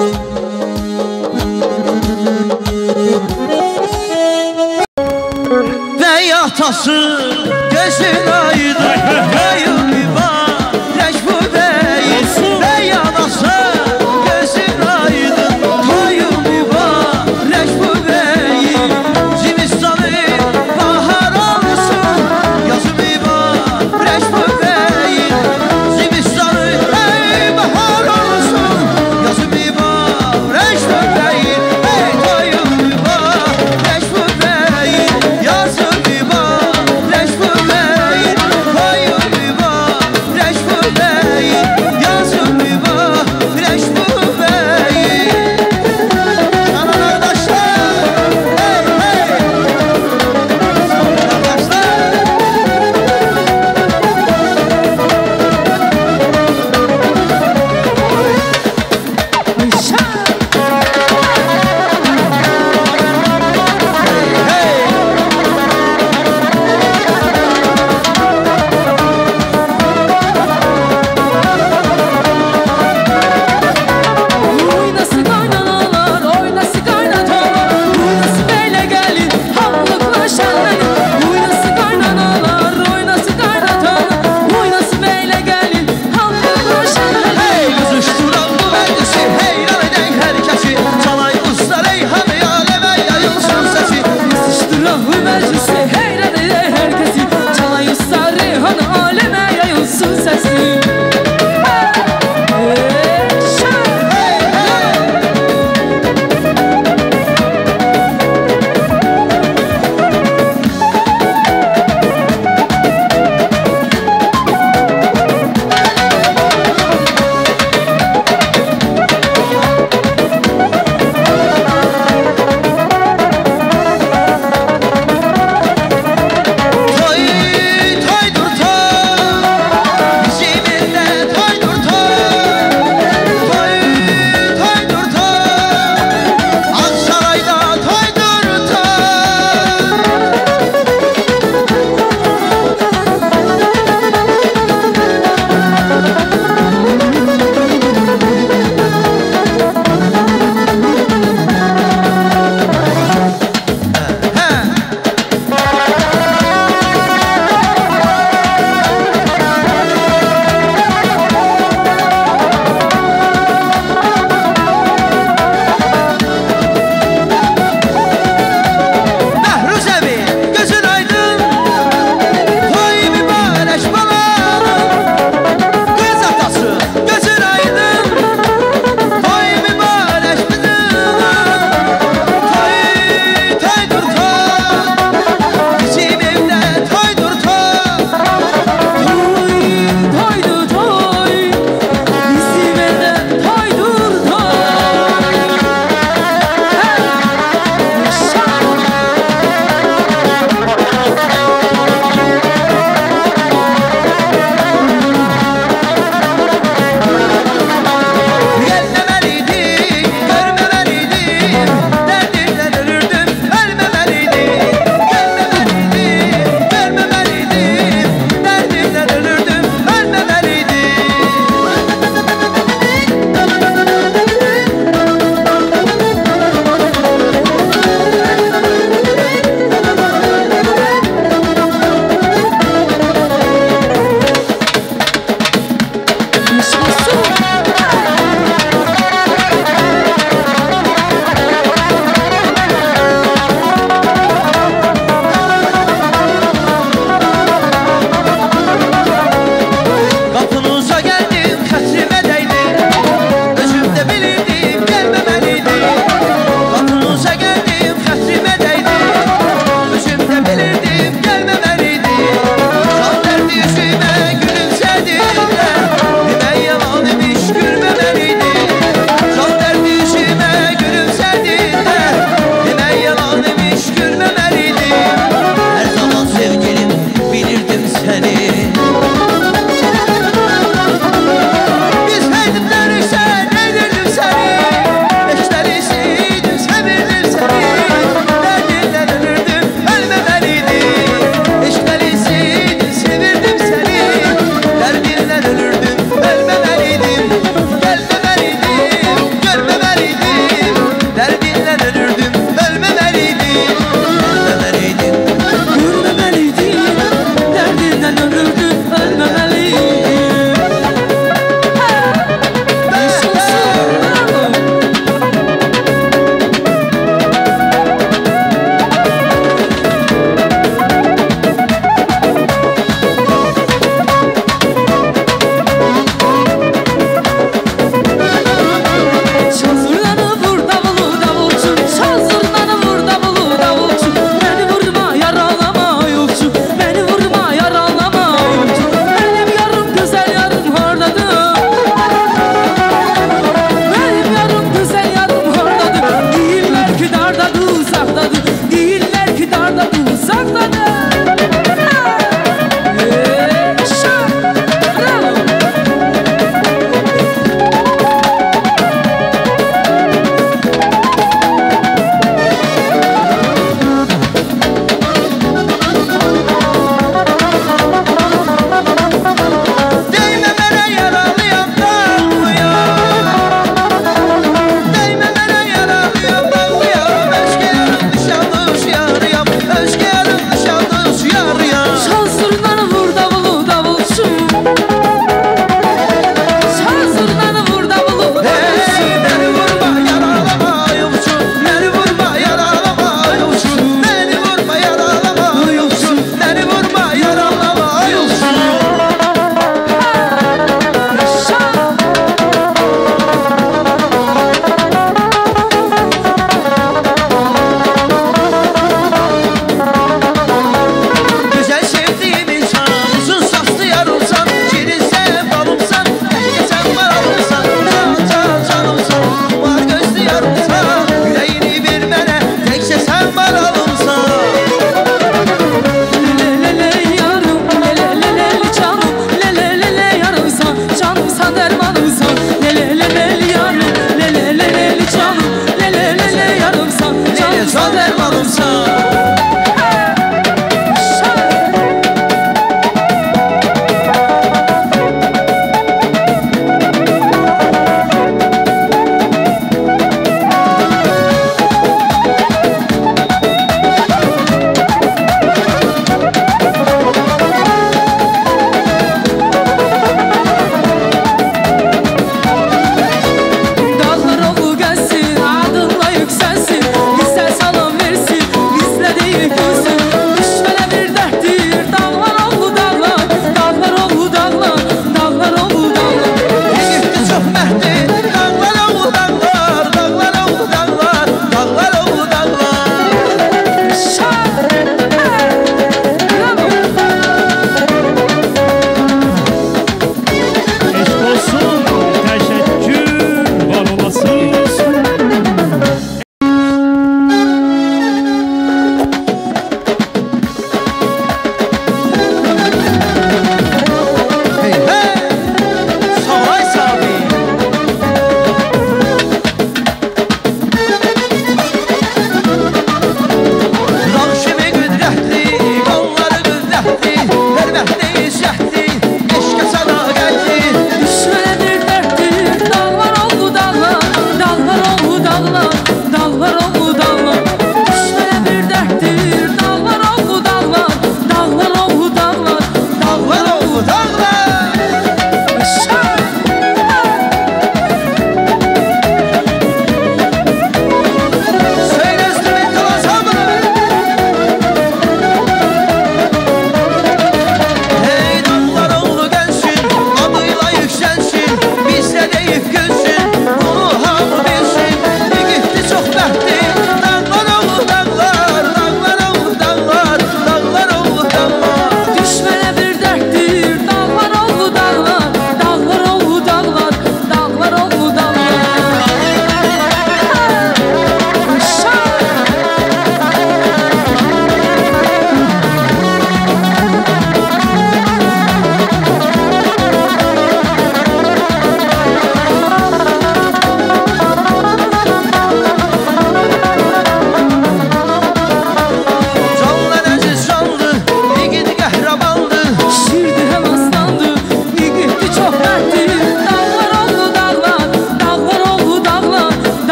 Bey atası gözün aydın, kayın mübarek bu bey. Bey anası gözün aydın, kayın mübarek bu bey. Zimistanı bahar olsun, yazı mübarek bu bey. Zimistanı bahar olsun, yazı mübarek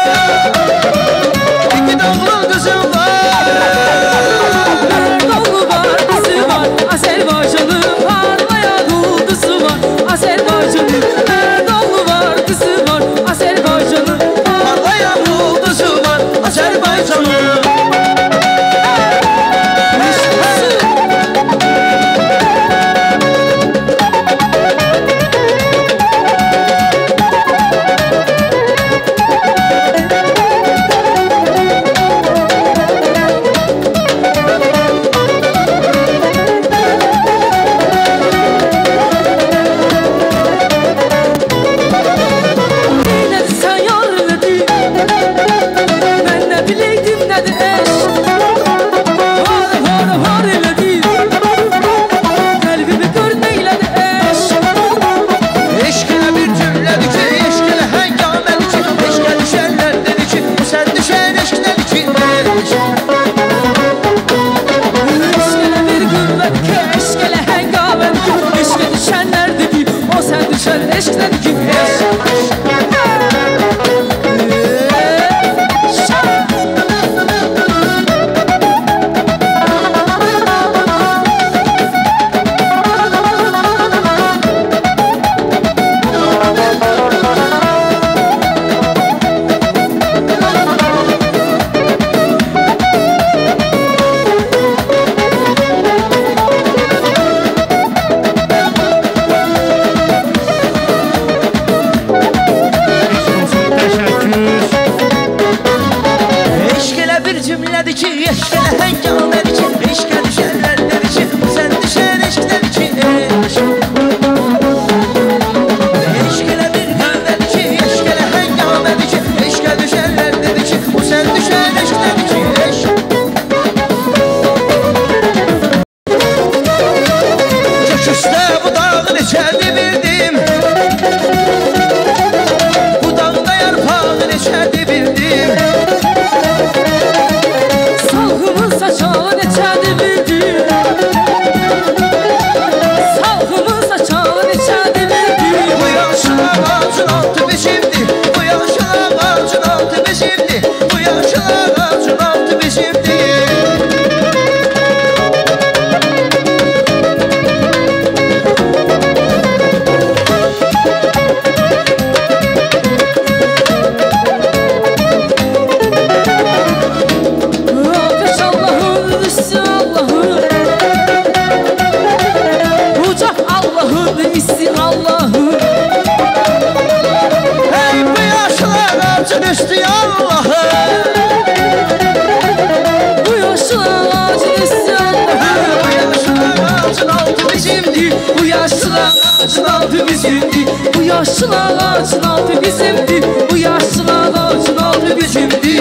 İki dağlı kızım var. Dolu var, kızı var, Azerbaycan'ın parlayan ulduzu var. Azerbaycan'ın dolu var, kızı var, Azerbaycan'ın parlayan ulduzu var. Azerbaycan'ın bu yaşlı ağacın altı bizimdi. Bu yaşlı ağacın altı bizimdi.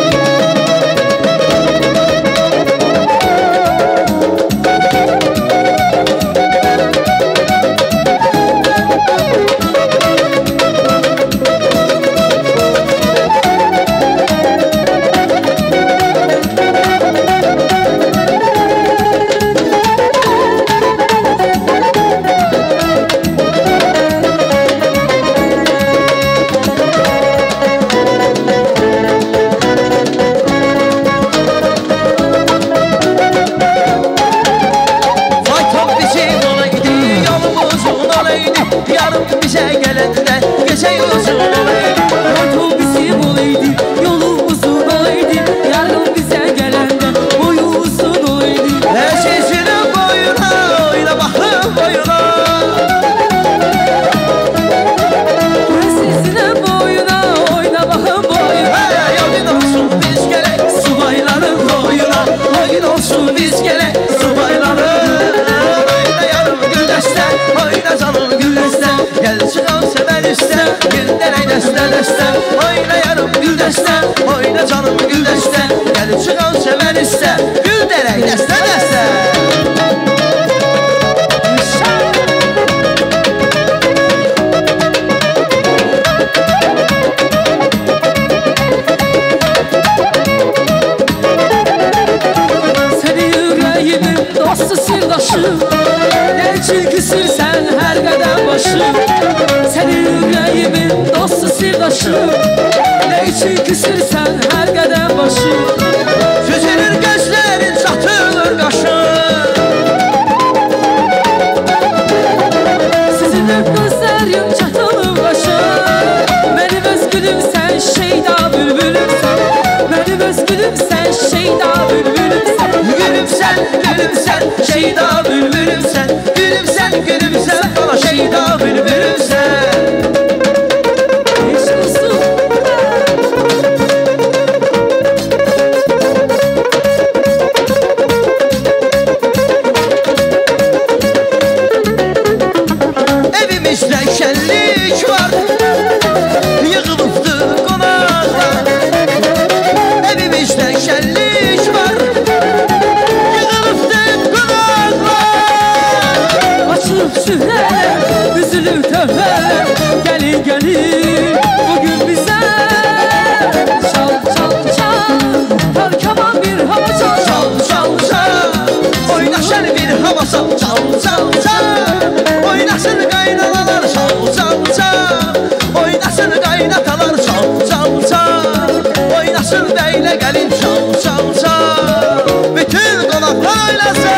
Oyna canım gül dəstə, gəlib çıxan sevər istə, gül dərək dəstə dəstə. Səni yüreğimin dostu sirdaşım, nə üçün küsürsən hər qədəm başım. Səni yüreğimin dostu sirdaşım, için küsürsən hər qədəm başı Süzülür gözlerin çatılır qaşın Süzülür gözlərim çatılır qaşı Mənim öz gülümsən şeyda bülbülümsən Mənim öz gülümsən şeyda bülbülümsən Gülümsən, gülümsən, şeyda bülbülümsən Gülümsən, gülümsən, bana şeyda bülbülümsən Eşq olsun Evimizdə şənlik var Yığılıbdır qonaqlar Evimizdə şənlik var Yığılıbdır qonaqlar Açılıb sühərlər, üzülür tövbələr Gəlin, gəlin, bugün bizə Çal, çal, çal, tarkaman bir hava çal Çal, çal, çal Oynaşan bir hava sal Çal, çal, çal Oynasın qaynanalar Çal, çal, çal Oynasın qaynatalar Çal, çal, çal Oynasın bəylə gəlin Çal, çal, çal Bütün qonaqlar oynasın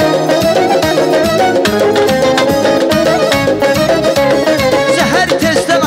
Zəhər tezdə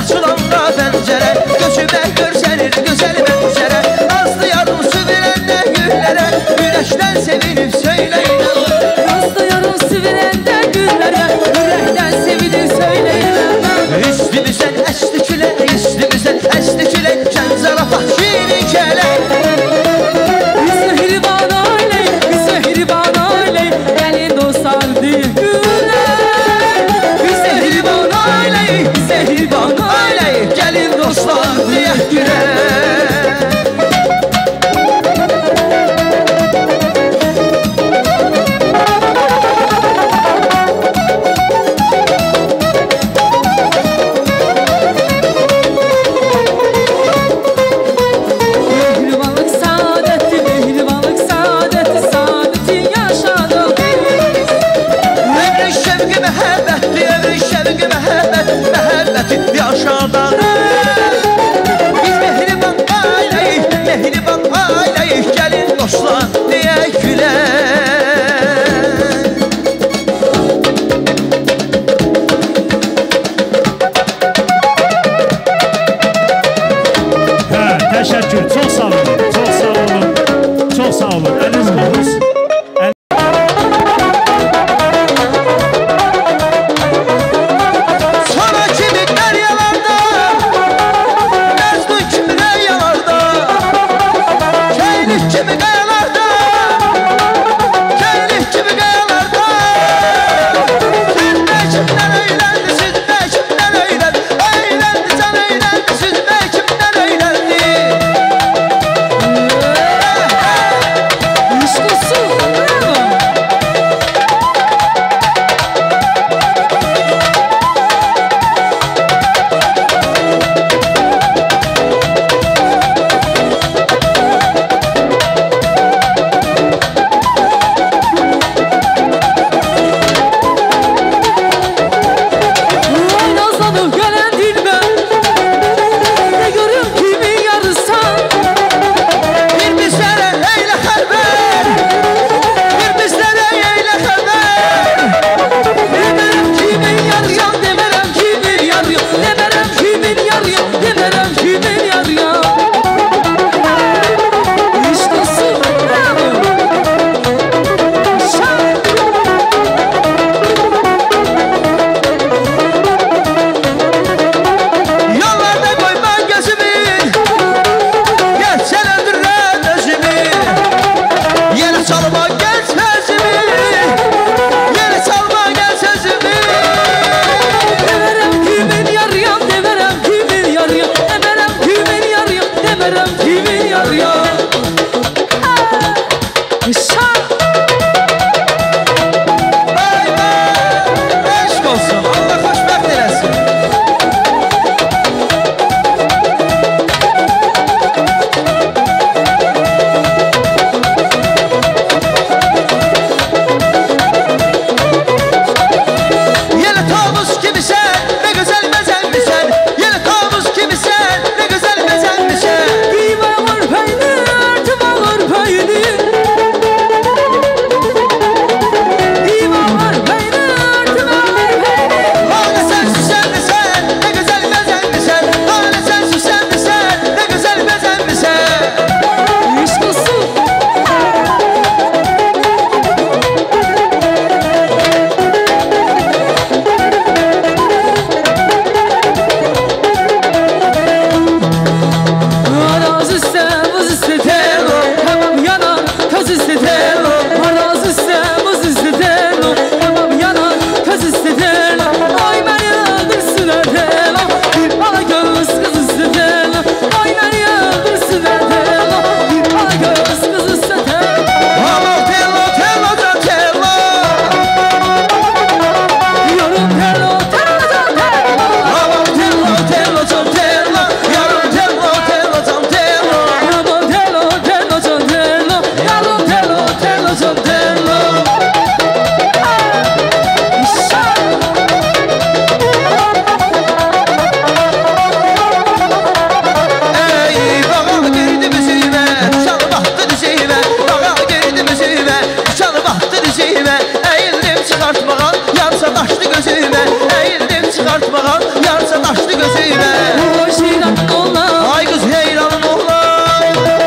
dartmağan yarsa daşlı gözüyle. Oy Şeyranın oğlan, Ay kız heyranın oğlan.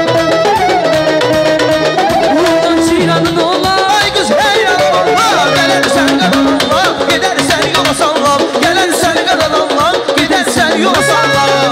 oğlan Şeyranın oğlan. Ay kız heyranın oğlan. Gelersen kadar Allah, gidersen yola sallam. Gelersen kadar Allah, gidersen yola sallam.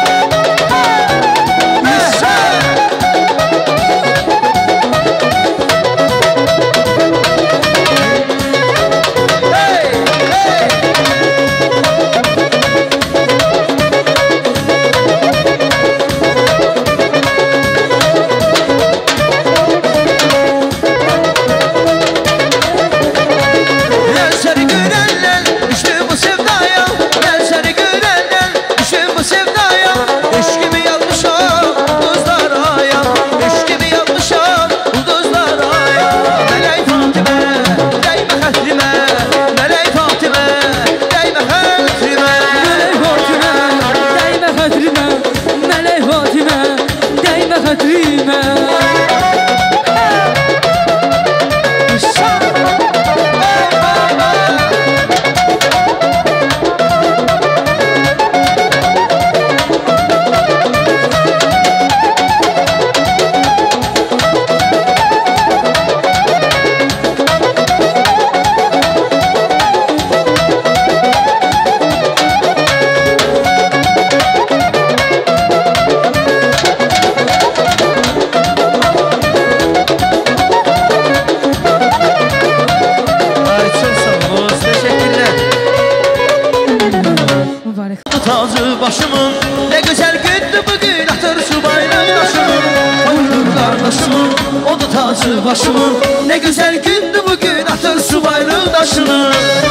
Tacı başımın ne güzel gündü bugün atır şu bayrak taşımın. Oydur kardeşimin o da tacı başımın ne güzel gündü bugün atır şu bayrak taşını.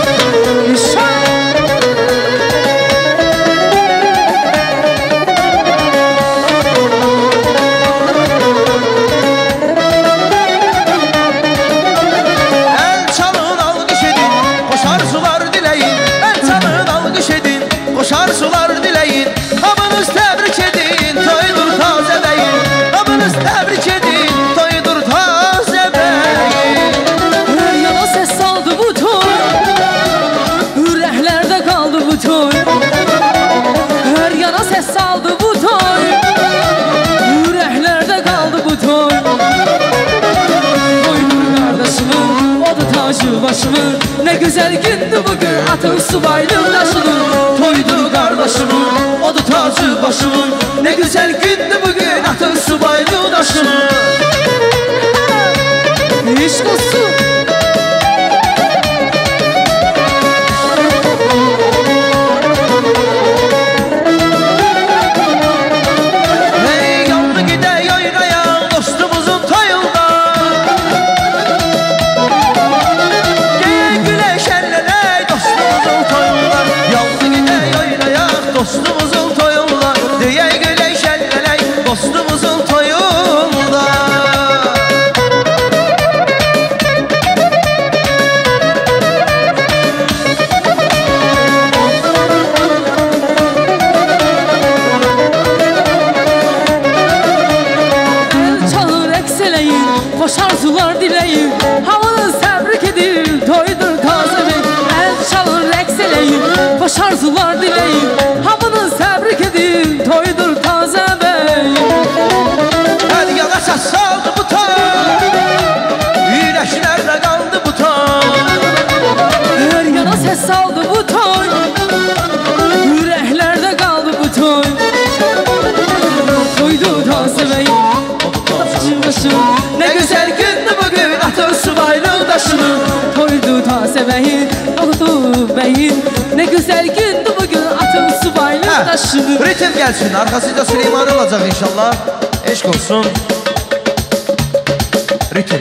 El çalın alkış edin koşar sular dileyin. El çalın alkış edin koşar sular dileyin. Hamınız tebrik edin toydur taze beyin. Hamınız tebrik edin toydur taze beyin. Her yana ses saldı bu toy, yüreklerde kaldı bu toy. Her yana ses saldı bu toy, yüreklerde kaldı bu toy. Oydur kardeşimin, o da tacı başımın. Ne güzel gündü bugün atın subaylı taşının. Toydu kardeşimin o da tacı başımın ne güzel gündü bugün atın subaylı taşını. İşk olsun. Hey yandı gide oynayan dostumuzun toyunda. Geye güleşenlere dostumuzun toyunda. Yandı gide oynayan dostumuzun toyunda. Diye güleşenlere dostumuzun toyunda. El çalır ekseleyin, koşar sular dileyin. Havanız tebrik edin, toydur taze bey. El çalır ekseleyin, koşar sular dileyin. Havanız tebrik edin, toydur taze bey. Her yana ses saldı bu toy. Yüreklerde kaldı bu toy. Her yana ses saldı bu toy, yüreklerde kaldı bu toy. Toydu taze bey, başım. Ne güzel gündü bugün atın subaylı taşını. Toydu taze beyin, oldu beyin. Ne güzel gündü bugün atın subaylı taşını. Ritim gelsin arkasında Süleyman olacak inşallah. Eşk olsun. Ritim.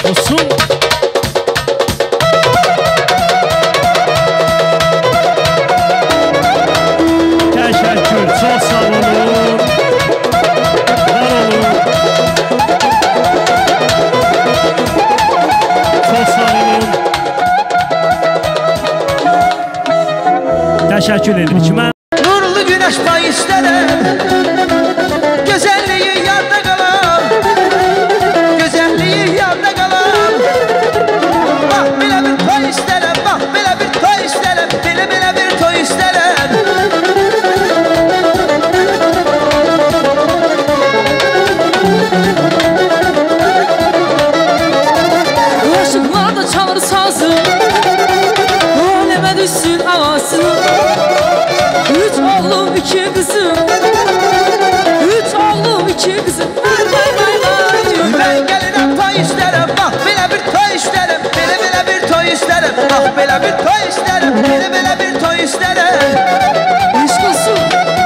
Olsun. Teşekkür, çok sağ olun. Var olun. Çok sağ olun. Teşekkür ederim. Kime? Nurlu güneş pay isterim, güzelliği yanda kalan, güzelliği yanda kalan. Bak bile bir toy isterim, bak bile bir toy isterim, bile bir toy isterim. Aşıklar da çalır sazı, aleme düşsün havasını. Üç oğlum iki kızım, üç oğlum iki kızım. Ben gelirem toy isterim, bak bile bir toy isterim, bile bir toy isterim. Bak bile bir toy isterim, bile bir toy isterim. İşk olsun.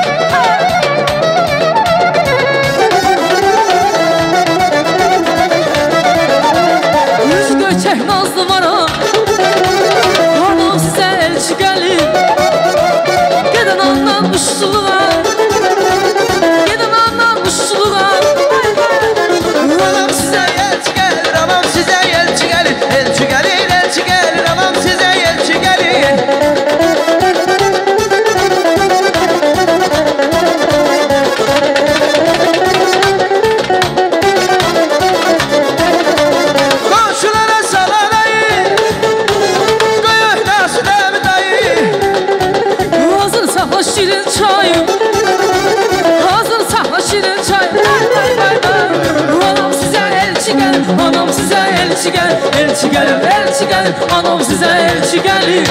Yüz göçek nazlı var ha, anam size elçi gelir. Geden anlam uçsuluğa, geden anlam uçsuluğa. Anam size elçi gelir, anam size elçi gelir. Elçi gelir, elçi gelir, anam size elçi gelir. Komşulara salanayı, koyuh nasıl dev dayı. Hazır sakla şirin çayım, hazır sakla şirin çayım. Anam size elçi gelir, anam size elçi gelir. Elçi gelir, elçi gelir, anam size elçi gelir.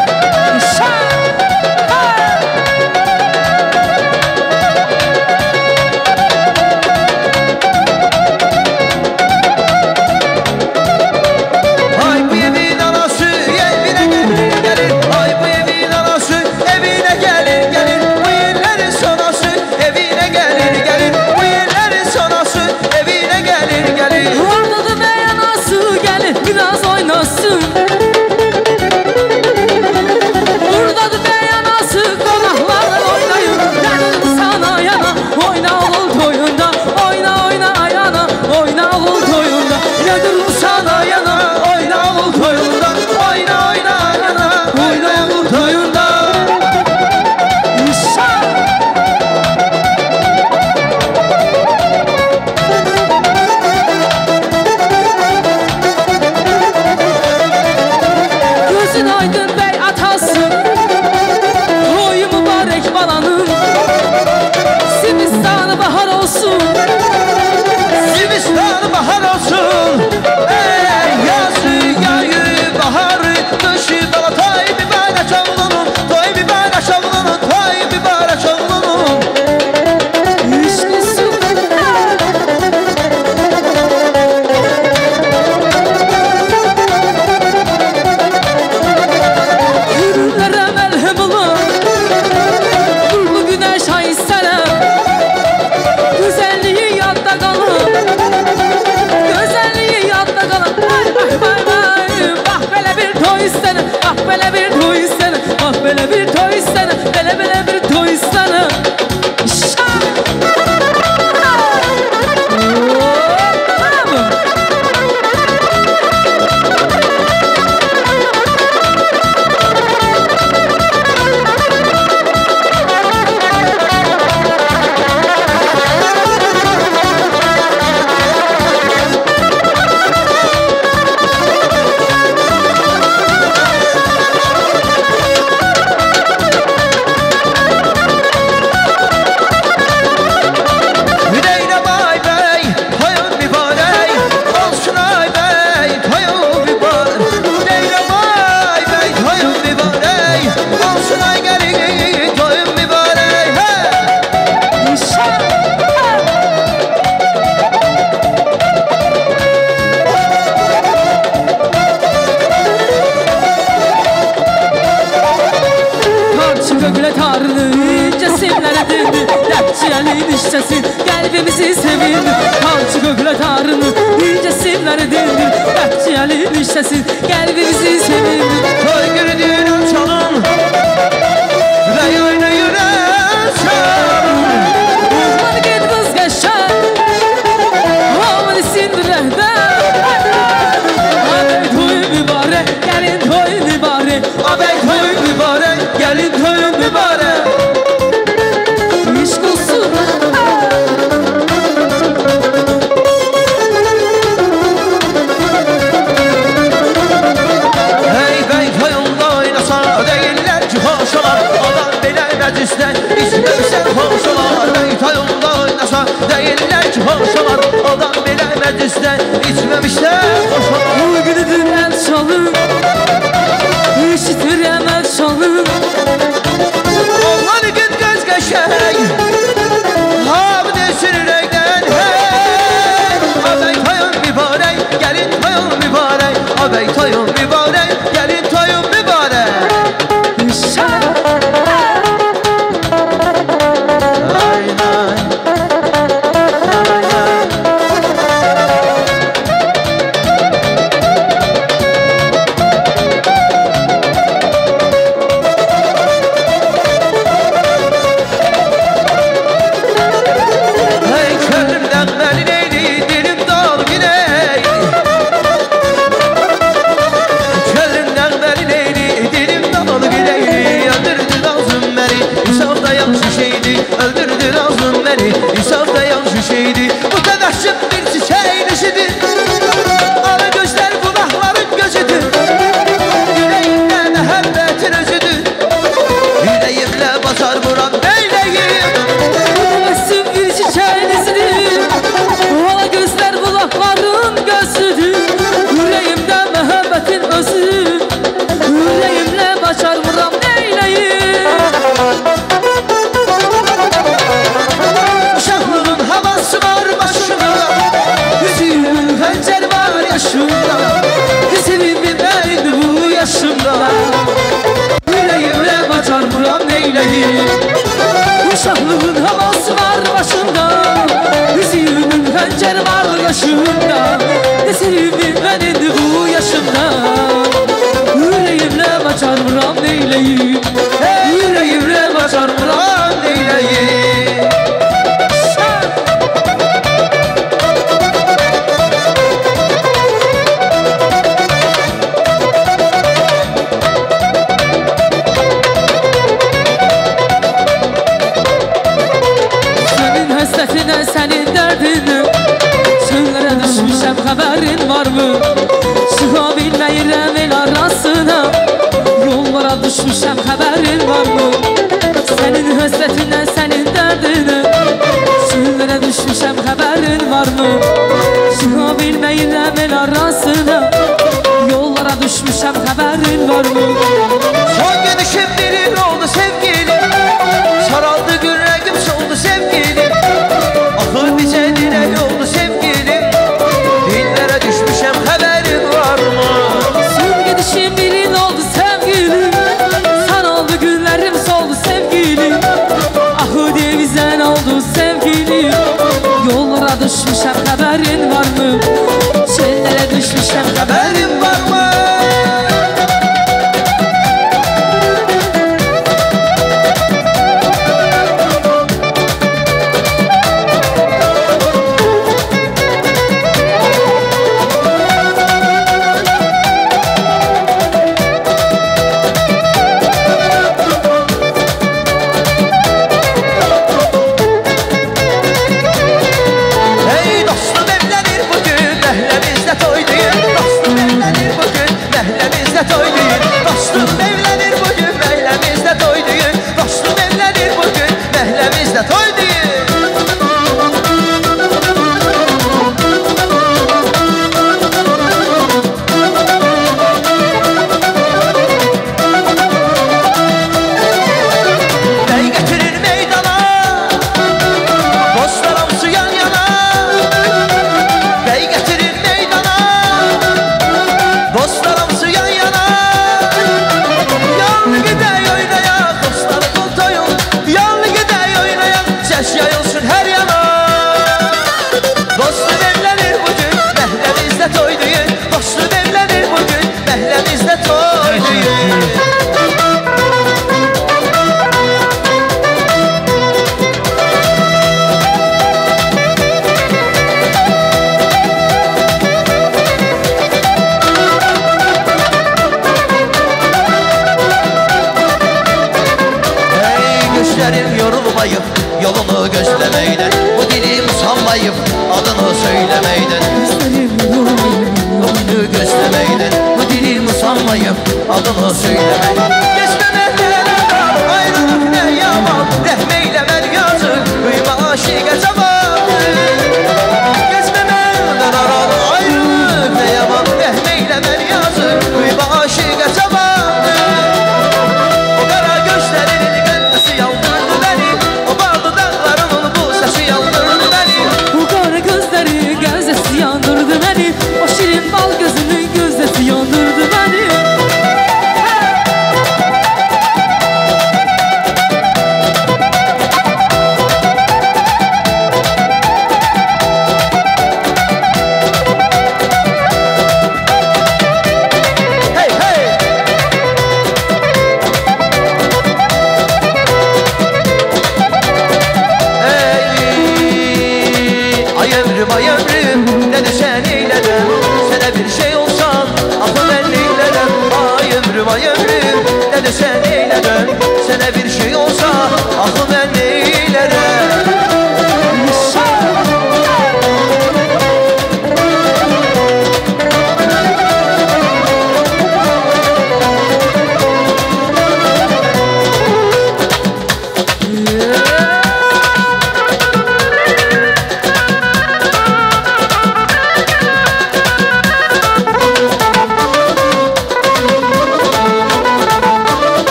Ay bu evin anası evine gelir gelir. Ay bu evin anası evine gelir gelir. Bu yerlerin sonası evine gelir gelir. Bu yerlerin sonası evine gelir gelir. Orada da beyanası gelir, biraz oynasın. Burada da beyanası konaklarla oynayın. Dedim sana yana, oyna oğul toyunda. Oyna oyna ayana, oyna oğul toyunda. Dedim sana yana, oyna oğul toyunda. Oyna oyna yana, oyna bu toyunda. Gözün aydın bey atası, toyu mübarek balanın. Simistanı bahar olsun. Zimistan bahar olsun. Ey yazı yayı baharı kışı dala toy bir bana çavlunun. Toy bir bana çavlunun, toy bir bana çavlunun. İşk olsun. Yürürlere melhem olan, nurlu güneş ay selam. Güzelliği yadda kalır, güzelliği yadda kalır. Vay vay vay, bak böyle bir toy isterim, bak böyle bir toy isterim, bak böyle bir toy isterim, böyle bir toy isterim. Hüdeyne bay bey, toyun mübarek. Olsun ay bey, toyun mübarek. Hüdeyne bay bey, toyun mübarek. Olsun ay gelin, toyun mübarek. Hey! Karşı kökle tarlı cesimlere dindi. Lepçiyelin işçesin kalbimizi sevindi. Karşı kökle tarlı cesimlere dindi. hoş olan adam belə məclisdə içməmişdə xoş olan. Bu günüdür el çalım, işitir emel çalım. Oğlan gün göz qəşəng, hamı desin ürəkdən hey. Abəy toyun mübarək, gəlin toyun mübarək. Abəy toyun mübarək, gəlin toyun mübarək. Uşaqlığın havası var başında, üzüyünün xəncər var qaşında. Ne sevimim ben indi bu yaşımda, yüreğimle bacarmıram neyleyim, yüreğimle bacarmıram neyleyim. Senin derdini çöllərə düşmüşəm, xəbərin var mı? Çıxa bilməyirəm el arasına, yollara düşmüşəm, xəbərin var mı? Sənin həsrətindən, sənin dərdini çöllərə düşmüşəm, xəbərin var mı? Çıxa bilməyirəm el arasına, yollara düşmüşəm, xəbərin var mı? Son gedişim birin oldu sevgilim, saraldı günrəngim soldu sevgilim. Axır bizə dirək oldu sevgilim, dillərə düşmüşəm, xəbərin var mı? Son gedişim birin oldu sevgilim, saraldı günlərim soldu sevgilim. Ahı devizən oldu sevgilim, yollara düşmüşəm, xəbərin var mı? Çöllərə düşmüşəm, xəbərin var mı? Yolunu gözlemeyden, bu dilim usanmayıp adını söylemeyden. Yolunu gözlemeyden, bu dilim usanmayıp adını söylemeyden. Geçmemekten ayrılık ne yaman, rəhmeyle mən yazık, duyma aşiqə cavab.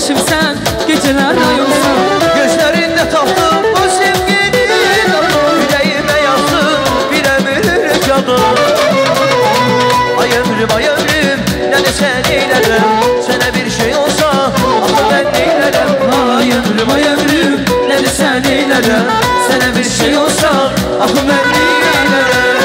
Aşıqsən, gecələr rayonsan. Gözlərində tapdım o sevgini, ürəyimə yazdım bir ömür canım. Ay ömrüm, nə desən eylərəm, sənə bir şey olsa, axı mən neylərəm. Ay ömrüm, nə desən eylərəm, Sənə bir şey olsa, axı mən neylərəm.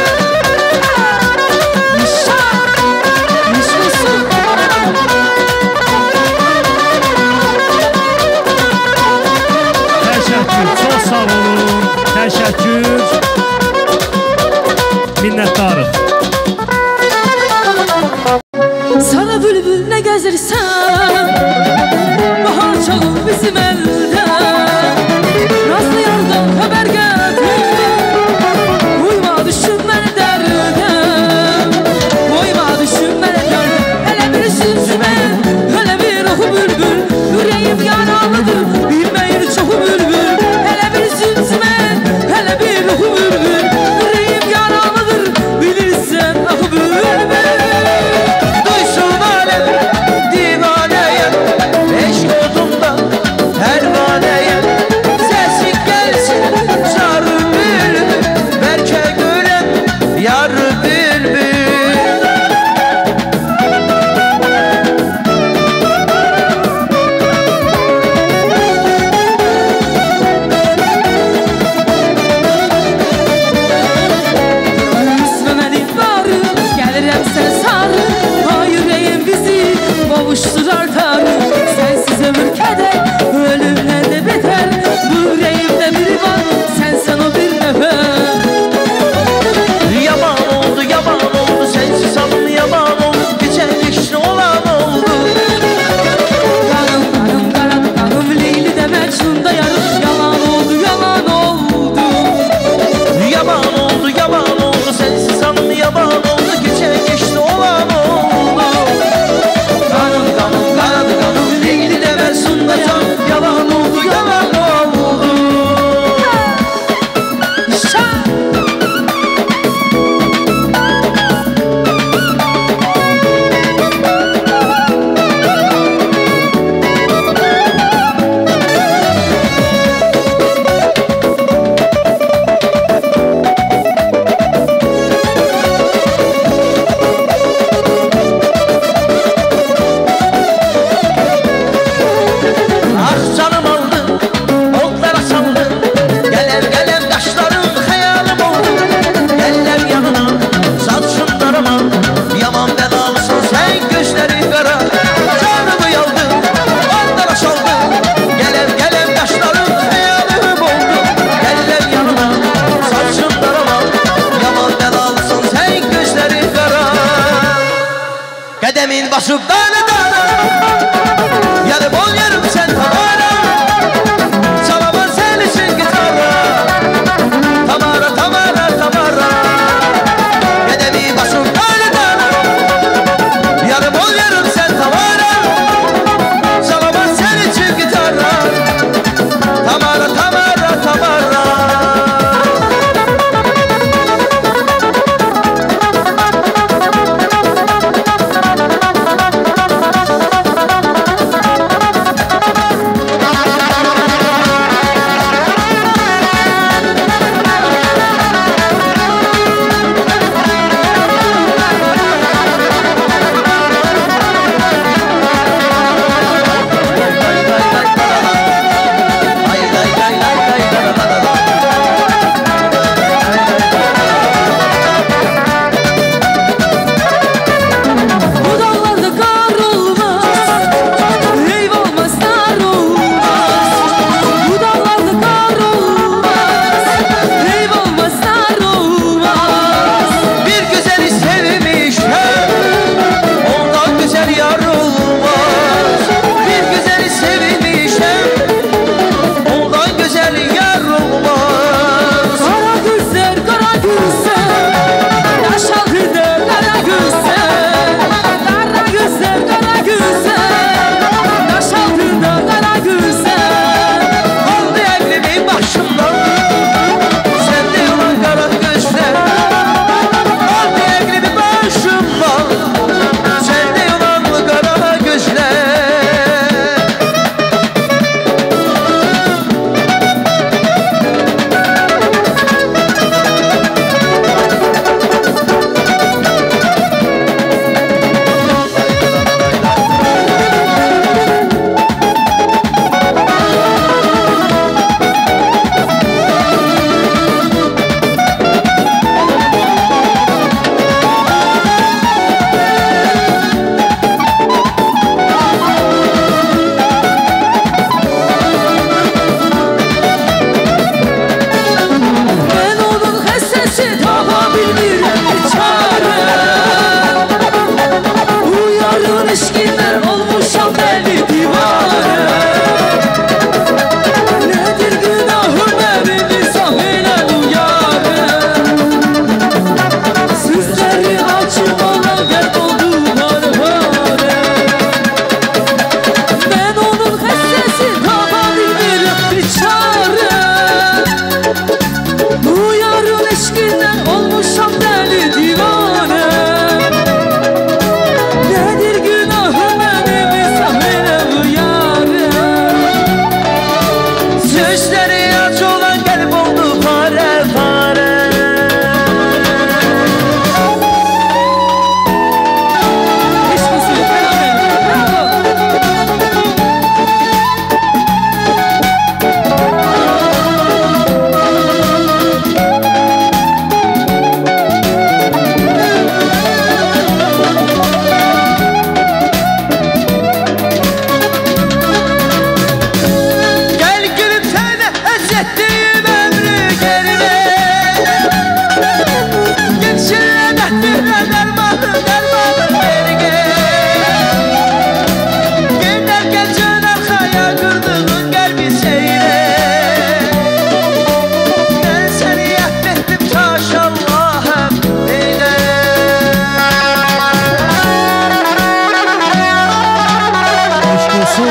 olsun.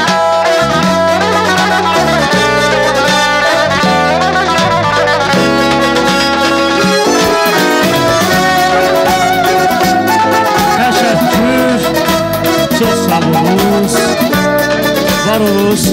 Teşekkür. Çok sağ olunuz. Var olunuz.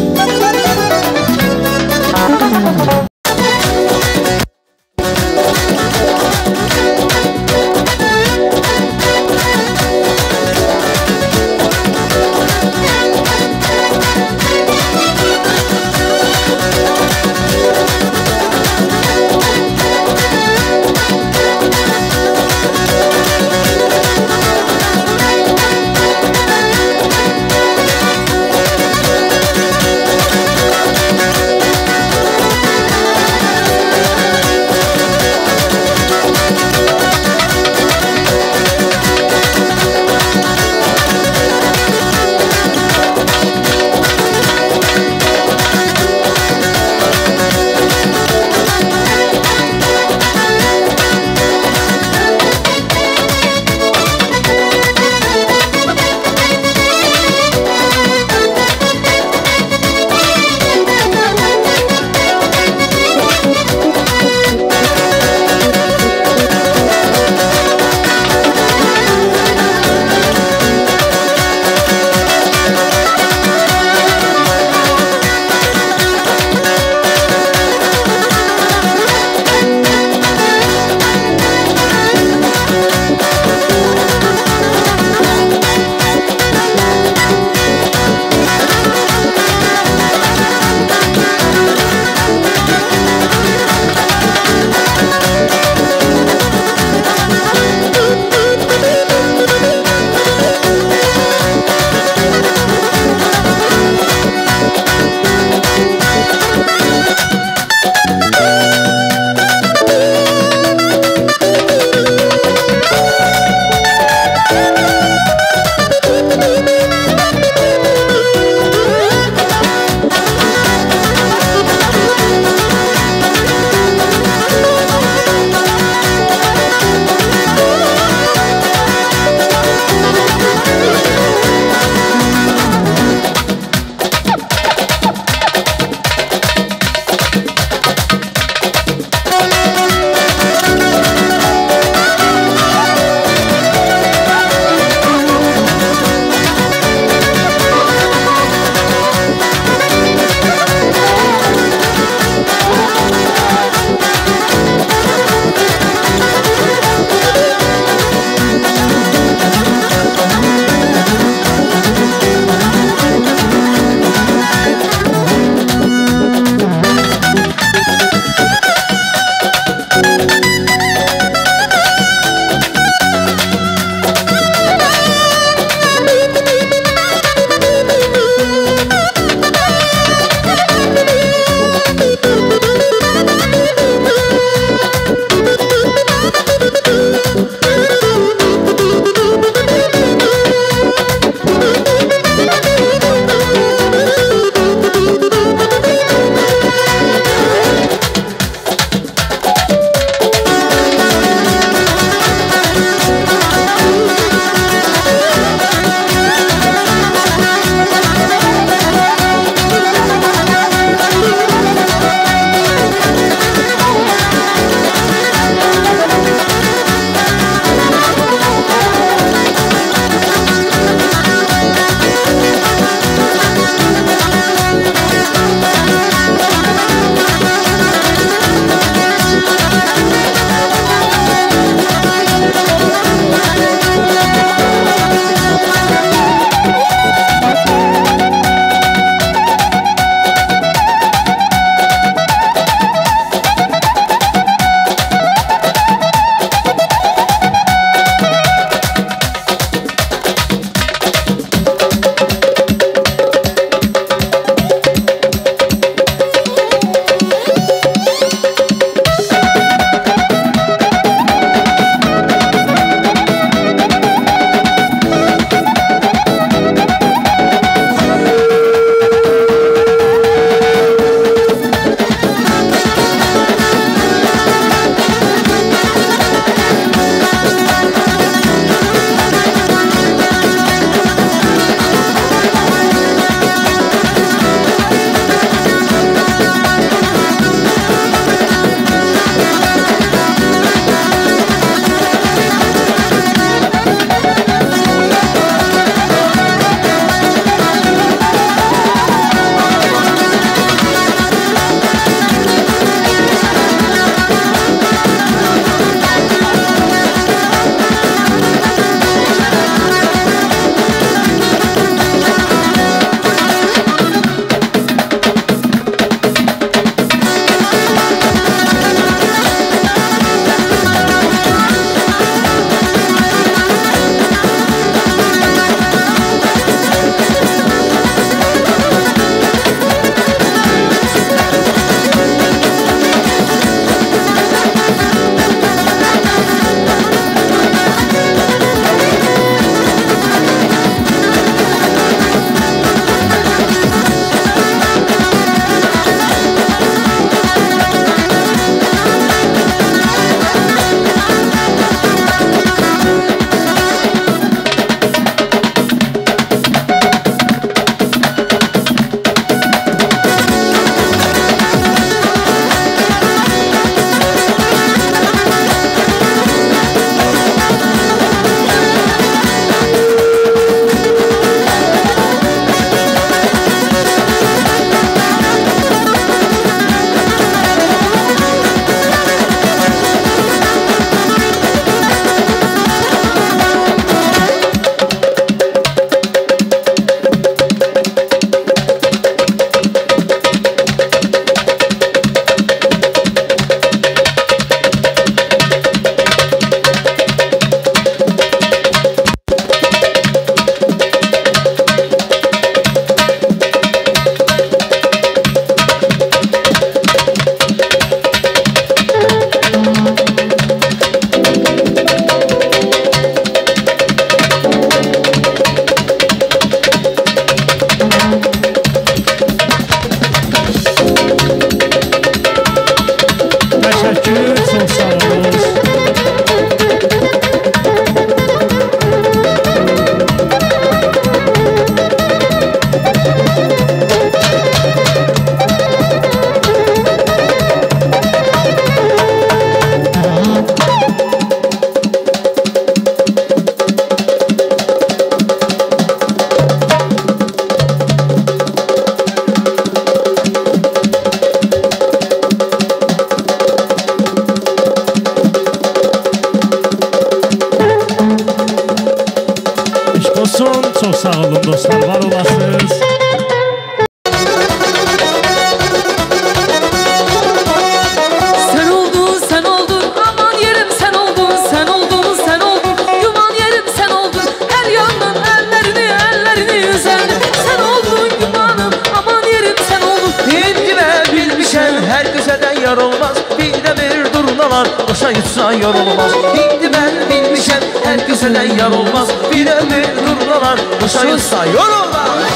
durnalar Boşa yutsa yorulmaz İndi ben bilmişem her güzelen yar olmaz Bir ömür durnalar Boşa yutsa yorulmaz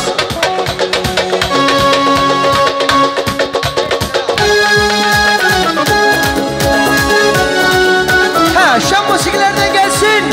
Ha şam musikilerden gelsin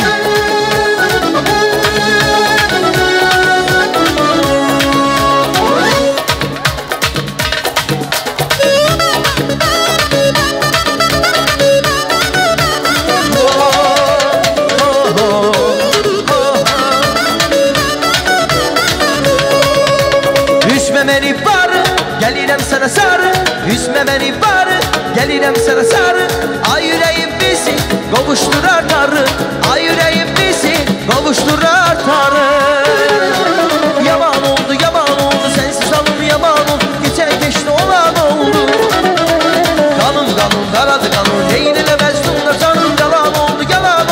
Beni var, gelirəm sənə sarı Üzmə məni var, gelirəm sənə sarı Ay yüreğim bizi qovuşdurar tarı Ay yüreğim bizi qovuşdurar tarı Yaman oldu, sensiz alım yaman oldu Geçen geçti olan oldu Kanım karadı kanım Neyin ile mecnunlar canım yalan oldu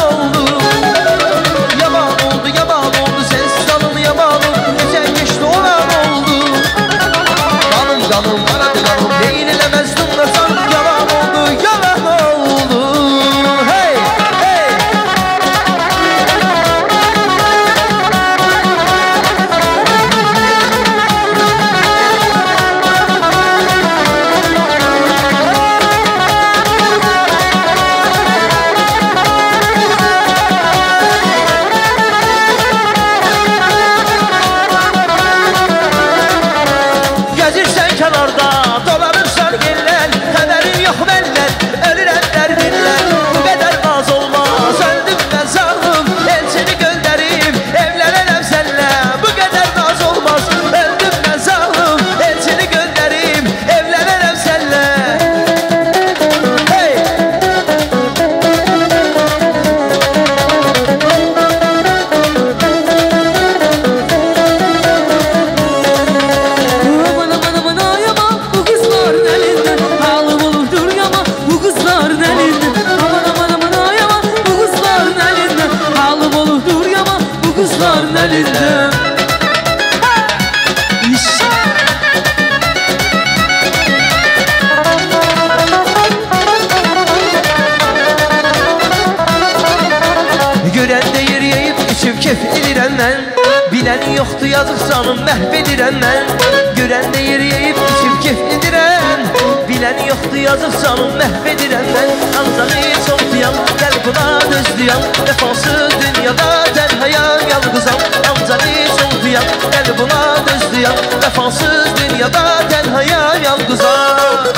Yaman oldu, sensiz alım yaman oldu Geçen geçti olan oldu Kanım karadı kanım Neyin ile mecnunlar canım yalan oldu Hey hey Gezirsən kənarda dolanırsan yerlər Xəbərin yox məndən ölürəm dərdinlər Bu qədər naz olmaz öldüm mən zalım Elçini göndərim evlənərəm sənlə Bu qədər naz olmaz öldüm mən zalım Elçini göndərim evlənərəm sənlə Hey Kızların elinde Görəndə yer yeyib içib kef edirəm mən Biləni yoxdur yazıq canım məhv edirəm mən Görəndə yer yeyib içib kef edirəm Biləni yoxdur yazıq canım məhv edirəm mən Ancaq heç olmayan gəl buna dözlüyəm Vəfasız dünyada tənhayam yalqızam Ancaq heç olmayan gəl buna dözlüyəm Vəfasız dünyada tənhayam yalqızam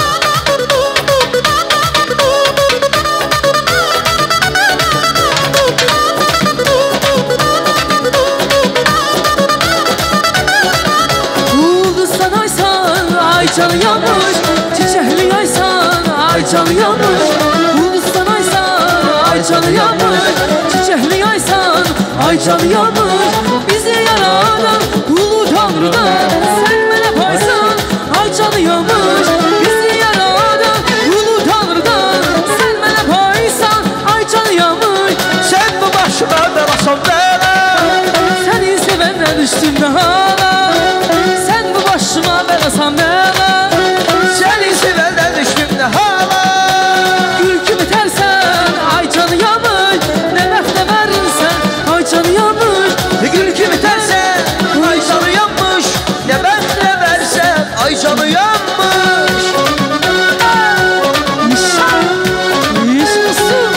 Aycan yanmış, çiçekli aysan, aycan yanmış Ulustan aysan, aycan yanmış, çiçekli aysan, aycan yanmış Bizi yaradan, ulu tanrıdan, sen mənə paysan, aycan yanmış Bizi yaradan, ulu tanrıdan, sen mənə paysan, aycan yanmış Sen bu başıma belasan bəla Səni sevəndən düşdüm hala Sen bu başıma belasan bəla Seni sevenden düştüm de hala Gül kimi tersen ay canı yanmış Ne məxtə verirsən ay canı yanmış Gül kimi tersen ay canı yanmış Ne məxtə versən ay canı yanmış İş misin?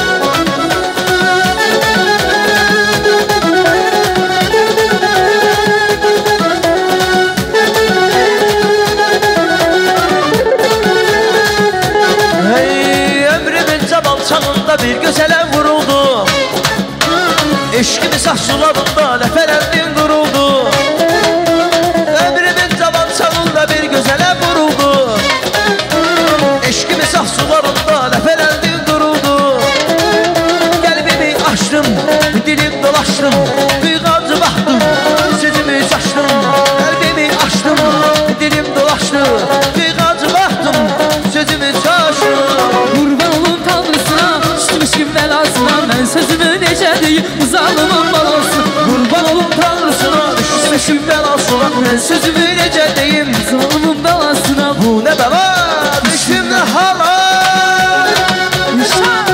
Çağında bir gözələ vuruldu Eşkimi saçlarında nəfərəndim duruldu Ömrümün cavan çağında bir gözələ vuruldu Eşkimi saçlarında nəfərəndim duruldu Qəlbimi açdım, dilim dolaşdım Büyüqancı baxdım, sözümü çaşdım Qəlbimi açdım, dilim dolaşdı Büyüqancı baxdım, sözümü çaşdım Qurban olun tanrısına, düşmüşüm belasına Ben sözümü necə deyim, zalımın balası Qurban olun tanrısına, düşmüşüm belasına Ben sözümü necə deyim, zalımın belasına Bu nə bəla, düşdüm nə hala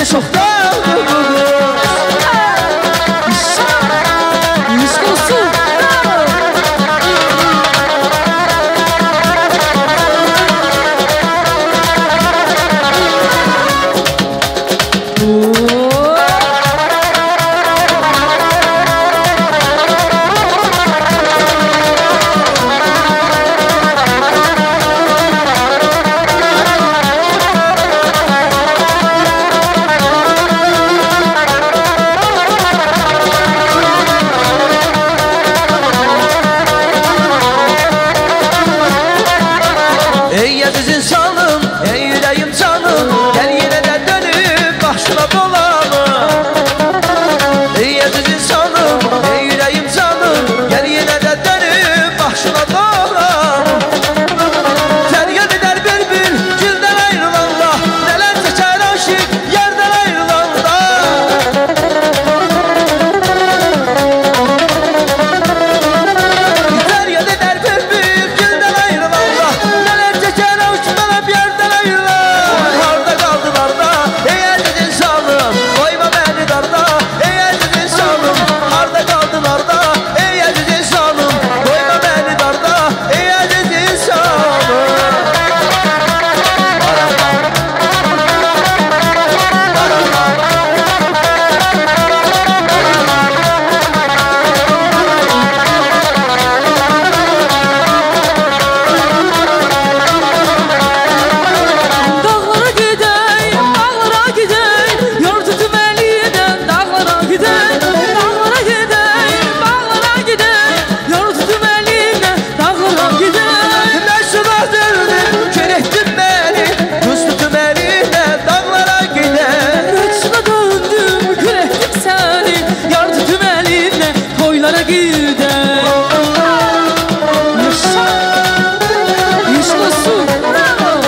çoxdan Yüz olsun. Ey əziz insanım, ey ürəyim canım, gəl yenə də dönüb başına dolanım. Ey əziz insanım, ey ürəyim canım, gəl yenə də dönüb başına dolanım. Fəryad edər bülbül, güldən ayrılanda, nələr çəkər aşıq, yerdən ayrılanda. Fəryad edər bülbül, güldən ayrılanda, nələr çəkər aşıq, mənə bir yerdən ayrılar. Harda qaldılar da, ey əziz insanım, qoyma məni darda. Ey əziz insanım, harda qaldılar da, ey əziz insanım, qoyma məni darda. Ey əziz insanım. Dağlara gideyim, dağlara gideyim, yol tutum elinden dağlara gideyim. Dağlara gideyim, dağlara gideyim, yol tutum elinden dağlara gideyim. Mən sınadırdım, kör etdin məni, tuz tutum əlindən dağlara gedər. Rıçına döndüm, kül ettim seni, yol tutum elinden toylara gideyim. Yaşa, yaşasın, bravo.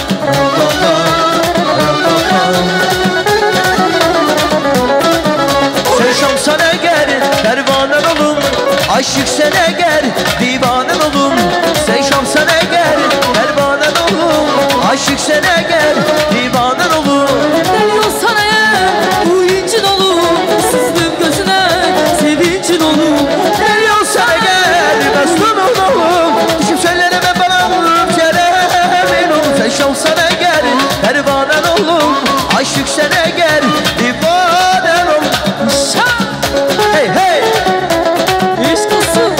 Sen şamsan əgər, pərvanən olum, aşık sən əgər, divanən olum. Sen şamsan əgər, pərvanən olum, aşık sən əgər, divanən olum. Deli olsan eğer, oyuncun olur, sızdım gözüne, sevincin olur. Deli olsan əgər, məstun olum, düşüb söylərəmə balanım, şərəmin olum. Sen şamsan əgər, pərvanən olum, aşık sən əgər, divanən olum. Şa, Hey hey! iş olsun.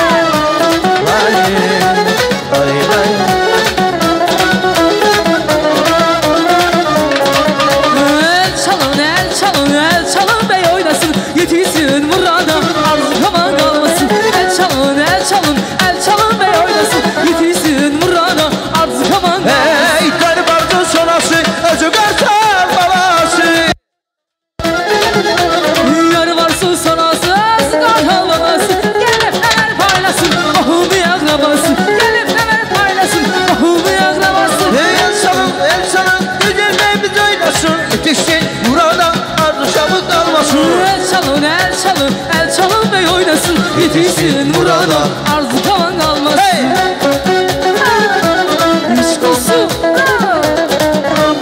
El çalın bey oynasın, yetişsin murada, arzu kaman kalmasın. El çalın bey oynasın, yetişsin murada, arzu kaman kalmasın. Hey, qəribardın sonası, özü qartal balası. Yar varsın sonası, asıqat havlaması, gelip hemen paylasın, ohumu yakrabası. Gelip hemen paylasın, ohumu yakrabası. Ey el salın, güzel neyimiz oynasın. Yetişsin burada, arzu çabuk kalmasın. El çalın bey oynasın, yetişsin burada, arzu kaman kalmasın. Hey! İşk olsun, bravo.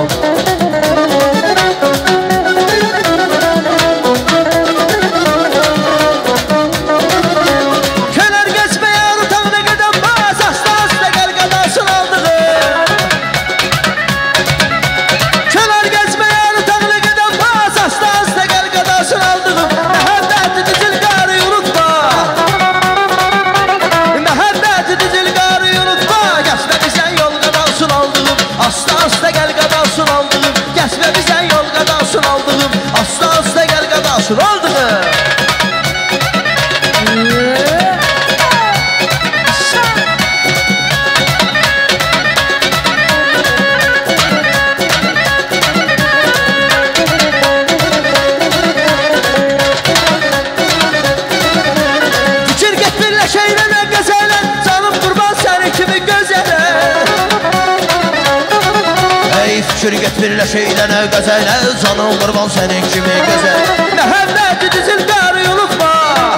Kölər geçmeyen utağına giden baz, asla asla gel kadasın aldığı. Kölər geçmeyen utağına giden baz, asla asla gel kadasın aldığı. Məhəbbəti dizil qarı unutma. Məhəbbəti dizil qarı unutma. Gəsmə bizən yol qadasın aldığım, asla asla gel kadasın aldığım. Gəsmə bizən yol qadasın aldığım, asla asla gel kadasın aldığım. Fikir getmirlə şeylərlə gözələ, canım qurban səni kimi gözələ. Ey fikir getmirlə şeylərlə gözələ, canım qurban səni kimi gözələ. Məhəbbəti dizil qarı unutma.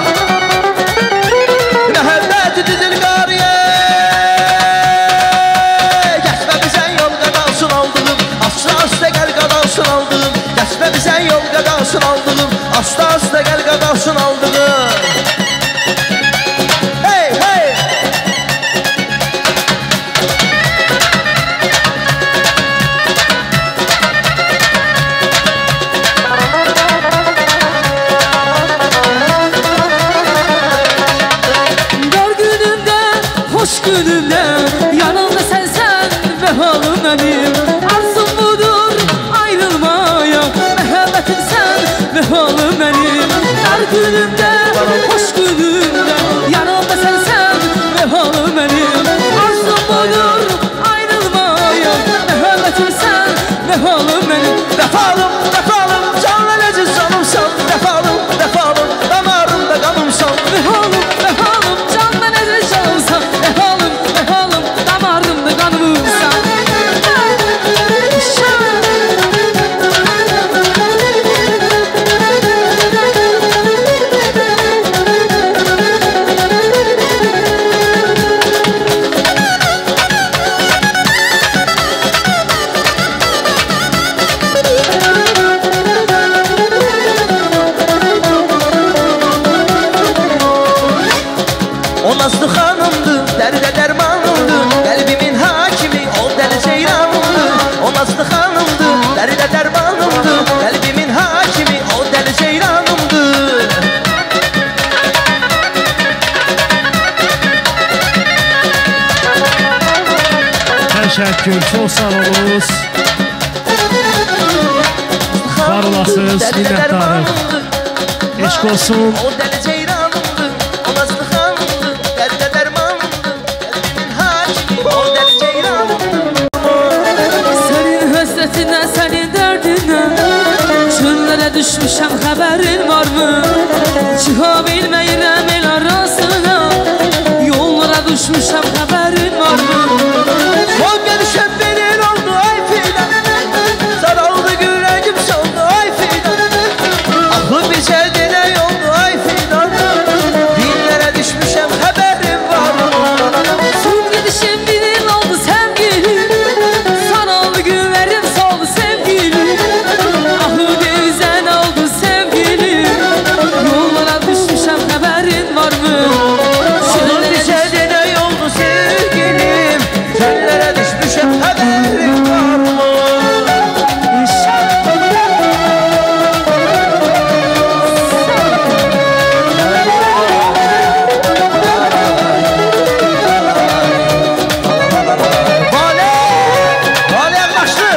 Məhəbbəti dizil qarı, gəsmə bizən yol qadansın aldığım, asla asla gəl qadansın aldığım. bizə yol qadaşın aldığım, asta-asta gəl qadaşın aldığım. Hey, hey! Dar günümdə, hoş günümdə, yanımda sənsən və halım mənim. Arzum budur ayrılmaya, məhəbbətim sən və halım mənim. Dar günümdə, hoş günümdə, yanımda sənsən və halım mənim. Arzum budur ayrılmaya, məhəbbətim sən və halım mənim. Vəfalım, vəfalım, canla necə canımsan. Vəfalım, vəfalım, damarımda qanımsan. Və halım, canla necə canımsan. Və halım, damarımda qanımsan. O nazlı xanımdır, dərdə dərmanımdır, qəlbimin hakimi, o dəli ceyranımdır. O nazlı xanımdır, dərdə dərmanımdır, qəlbimin hakimi, o dəli ceyranımdır. Təşəkkür, çox sağ olunuz. Var olasınız, minnətdarım. Eşq olsun. O dəli ceyranımdır, o nazlı xanımdır, dərdə dərmanımdır, qəlbimin hakimi, o dəli ceyranımdır. Sənin həsrətinə, sənin dərdinə, çöllərə düşmüşəm, xəbərin varmı? Çıxa bilməyirəm el arasına, yollara düşmüşəm, xəbərin varmı? Son görüşüm benim oldu ay filan, sarıldı yüreğim soldu ay filan. Ahı bize dene yoldu ay filan, dillere düşmüşem haberim var. Son gidişim benim oldu sevgilim, sarıldı güverim soldu sevgilim. Ahı denizden oldu sevgilim, yollara düşmüşəm, xəbərin varmı? Ahı bize dene yoldu sevgilim, çöllere düşmüşem haberim var mı? Vale, vale başlı.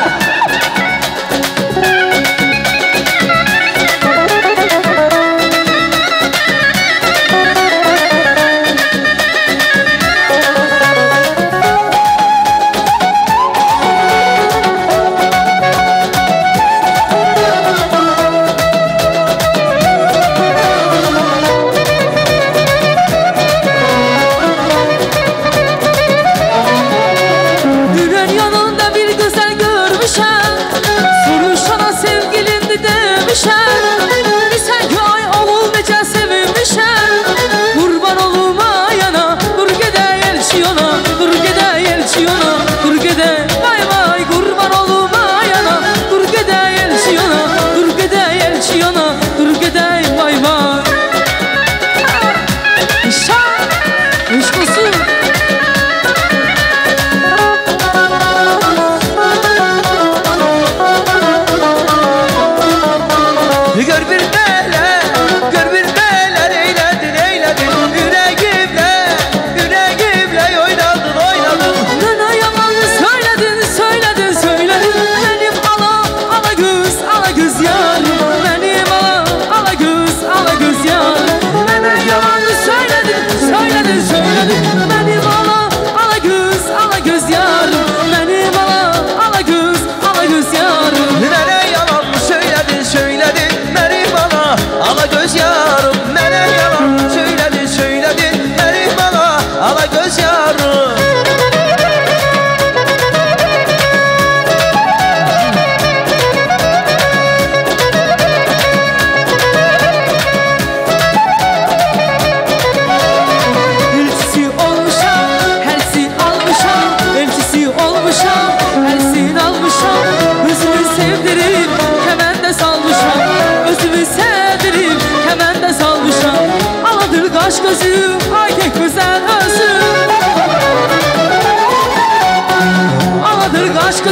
Dünən yanında bir gözəl görmüşəm, soruşana sevgilimdi demişəm. Bilsən ki ay oğul necə sevinmişəm, qurban olum ayana, dur gedək elçiyona, dur gedək elçiyona, dur gedək vay vay, qurban olum ayana, dur gedək elçiyona, dur gedək elçiyona, dur gedək vay vay. İşan, eşq olsun. Gör bir neler eyledin, eyledin. Yüreğimle oynadın, oynadın. Bana yalan söyledin, söyledin, söyledin. Benim ala göz yarim. Benim ala göz yarim. Bana yalan söyledin, söyledin, söyledin. Benim ala göz yarim. Benim ala göz yarim. Nene yalan söyledin, söyledin. Benim bana ala göz yarım. Nene yalan söyledin, söyledin. Benim bana ala göz yarım.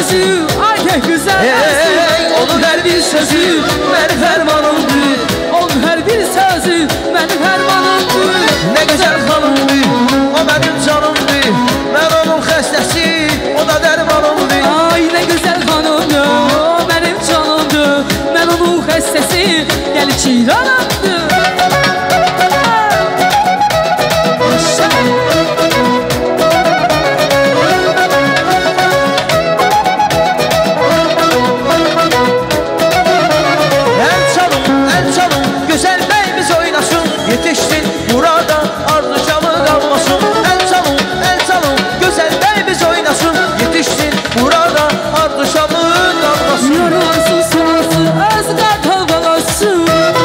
sözü, ay tek güzel sözü. Onun her bir sözü benim fermanımdır. Onun her bir sözü benim fermanımdır. Ne güzel hanımdır, o benim canımdır. Ben onun xəstəsi, o da dərmanımdır. Ay ne güzel hanımdır, o benim canımdır. Ben onun xəstəsi, gəl çiranımdır. Yetişsin burada ardıcalı kalmasın. El çalın güzel beyimiz oynasın. Yetişsin burada ardıcalı kalmasın. Yorulsun sonrası öz kartal balasın.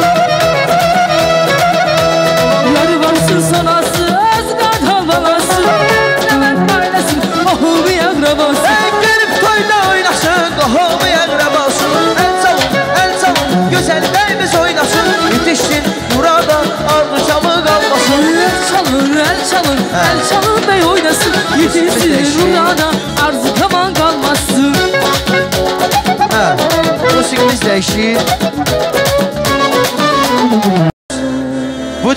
Yorulsun sonrası öz kartal balasın. Hemen paylaşsın ohu bir akrabası. Gelip toyda oynasın ohu bir akrabası. El çalın güzel beyimiz oynasın. Yetişsin burada ardıcalı kalmasın. El çalın bey oynasın. Yetişsin burada arzu kaman kalmasın. Musikimiz değişir. Bu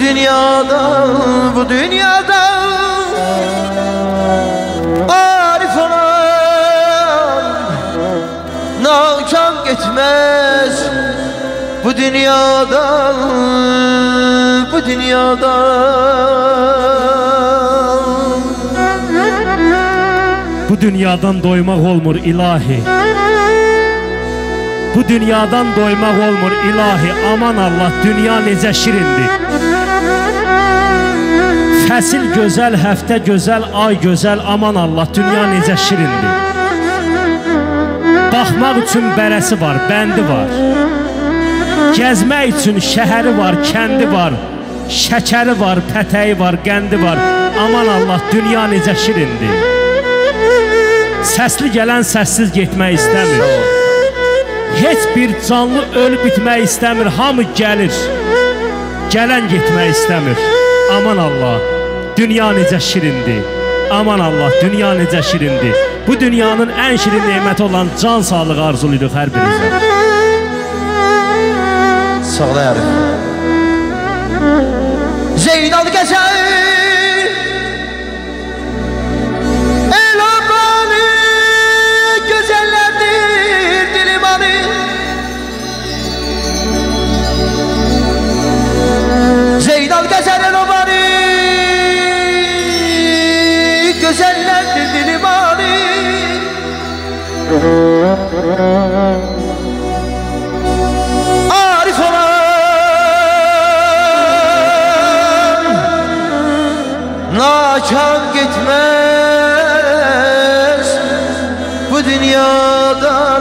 dünyada arif olan nakam gitmez. Bu dünyada Bu dünyadan doymak olmur ilahi. Bu dünyadan doymak olmur ilahi. Aman Allah, dünya necə şirindir. Fəsil gözəl, həftə gözəl, ay gözəl. Aman Allah, dünya necə şirindir. Baxmaq üçün bərəsi var, bəndi var. Gəzmək üçün şəhəri var, kəndi var. Şəkəri var, pətəyi var, qəndi var. Aman Allah, dünya necə şirindir. Səsli gələn səssiz getmək istəmir. Heç bir canlı ölüb bitmək istəmir. Hamı gəlir, gələn getmək istəmir. Aman Allah, dünya necə şirindir. Aman Allah, dünya necə şirindir. Bu dünyanın ən şirin neməti olan can sağlığı arzuluyduk hər birinizə. Sağlayarım. Zeynal Gəzər El-Abani gözəllərdir dilimani. Zeynal Gəzər El-Abani gözəllərdir dilimani. Arif olan nakam gitmez. Bu dünyadan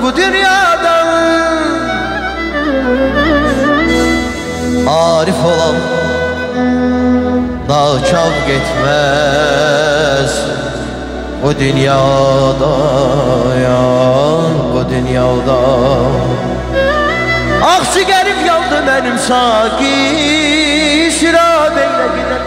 Arif olan nakam gitmez. Bu dünyada bu dünyada. Ah sigarim yandı benim saki şirab eyle gidelim.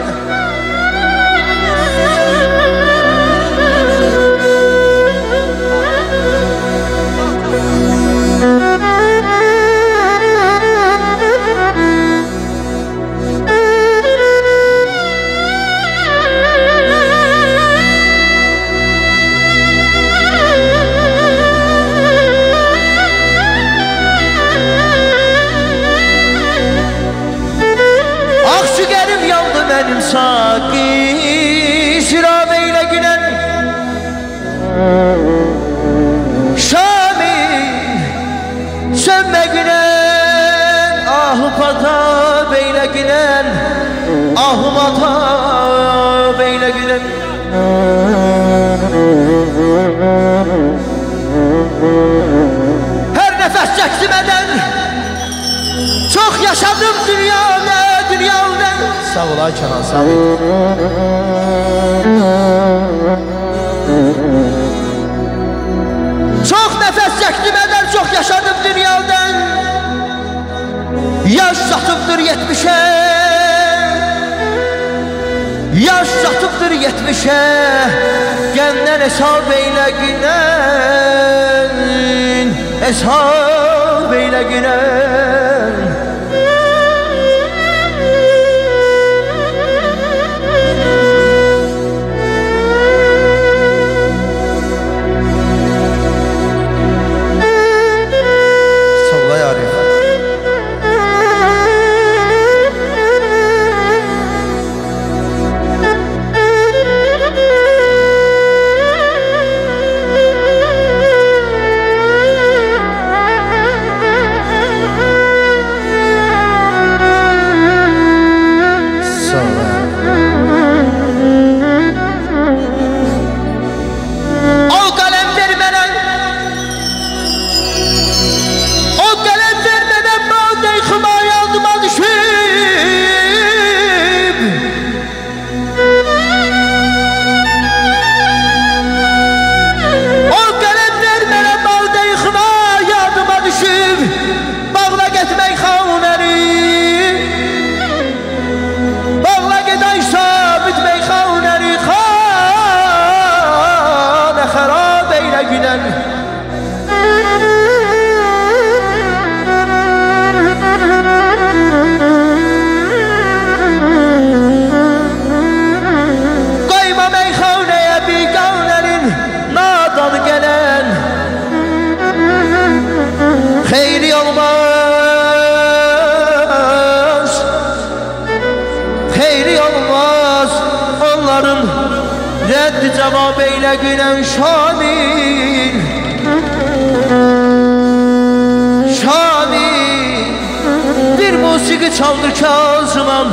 Benim saki şirab eyle gülen Şami sönme gülen ahı patap eyle gülen ahı matap eyle gülen. Her nefes çeksimeden çok yaşadım dünyada. Sağ ol ay Kenan, sağ ol. Çok nefes çektim eder, çok yaşadım dünyadan. Yaş satıbdır 70'e, yaş satıbdır 70'e. Gəndən hesab eylə günə. hesab eyle gülen. Xeyri olmaz, xeyri olmaz onların reddi cevap eyle gülen Şamil. Şamil bir musiki çaldır Kazımam,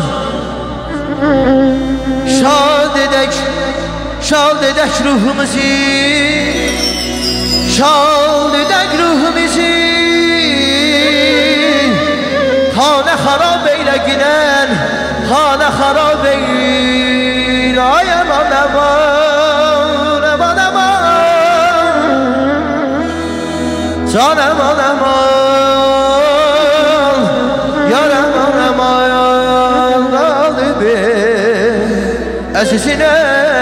şad edek ruhumuzu, şad edek ruhumuzu. Hane harab eyle giden, hane harab eyle. Ay aman aman, aman aman, can aman aman, yar aman aman, galibi esisine.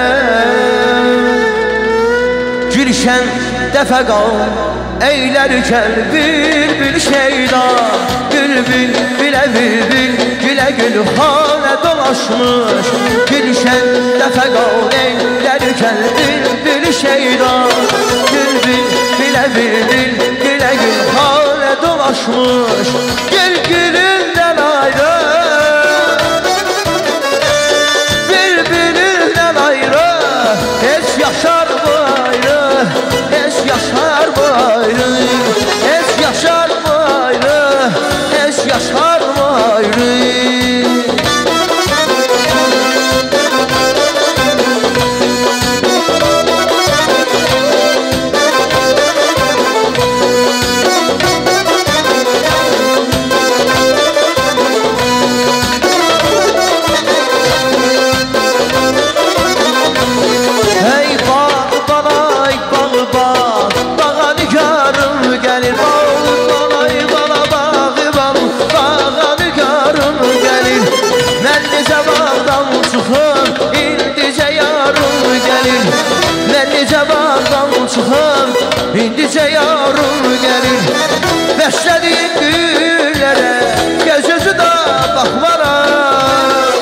Gülşen defegal eylerken bülbül şeyda, bülbül bile bülbül güle gül hane dolaşmış. Gülşen defegal eylerken bülbül şeyda, bülbül bile bülbül güle gül hane dolaşmış. Gül gülünden ayrı, bülbülünden ayrı, hiç yaşar bu ayrı, hiç yaşar bu ayrı, hiç yaşar bu ayrı, hiç yaşar bu ayrı. İndice yarım gelir, beslediğin güllere göz gözü de bakmaram.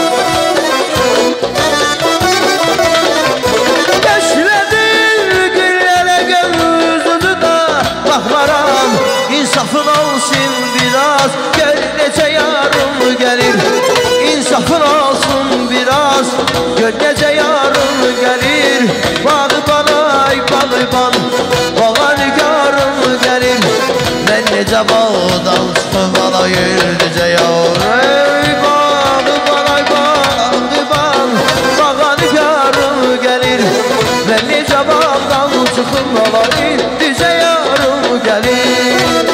Beslediğin güllere göz gözü de bakmaram. İnsafın olsun biraz, gör nece yarım gelir. İnsafın olsun biraz, gör nece yarım gelir. Bağıban ay bağıban, nece bağdan çıkıp alayır nece yar. Ey bağıban ay bağıban, bağa nigarım gelir. Ben nece bağdan çıkıp alayır nece yarım gelir.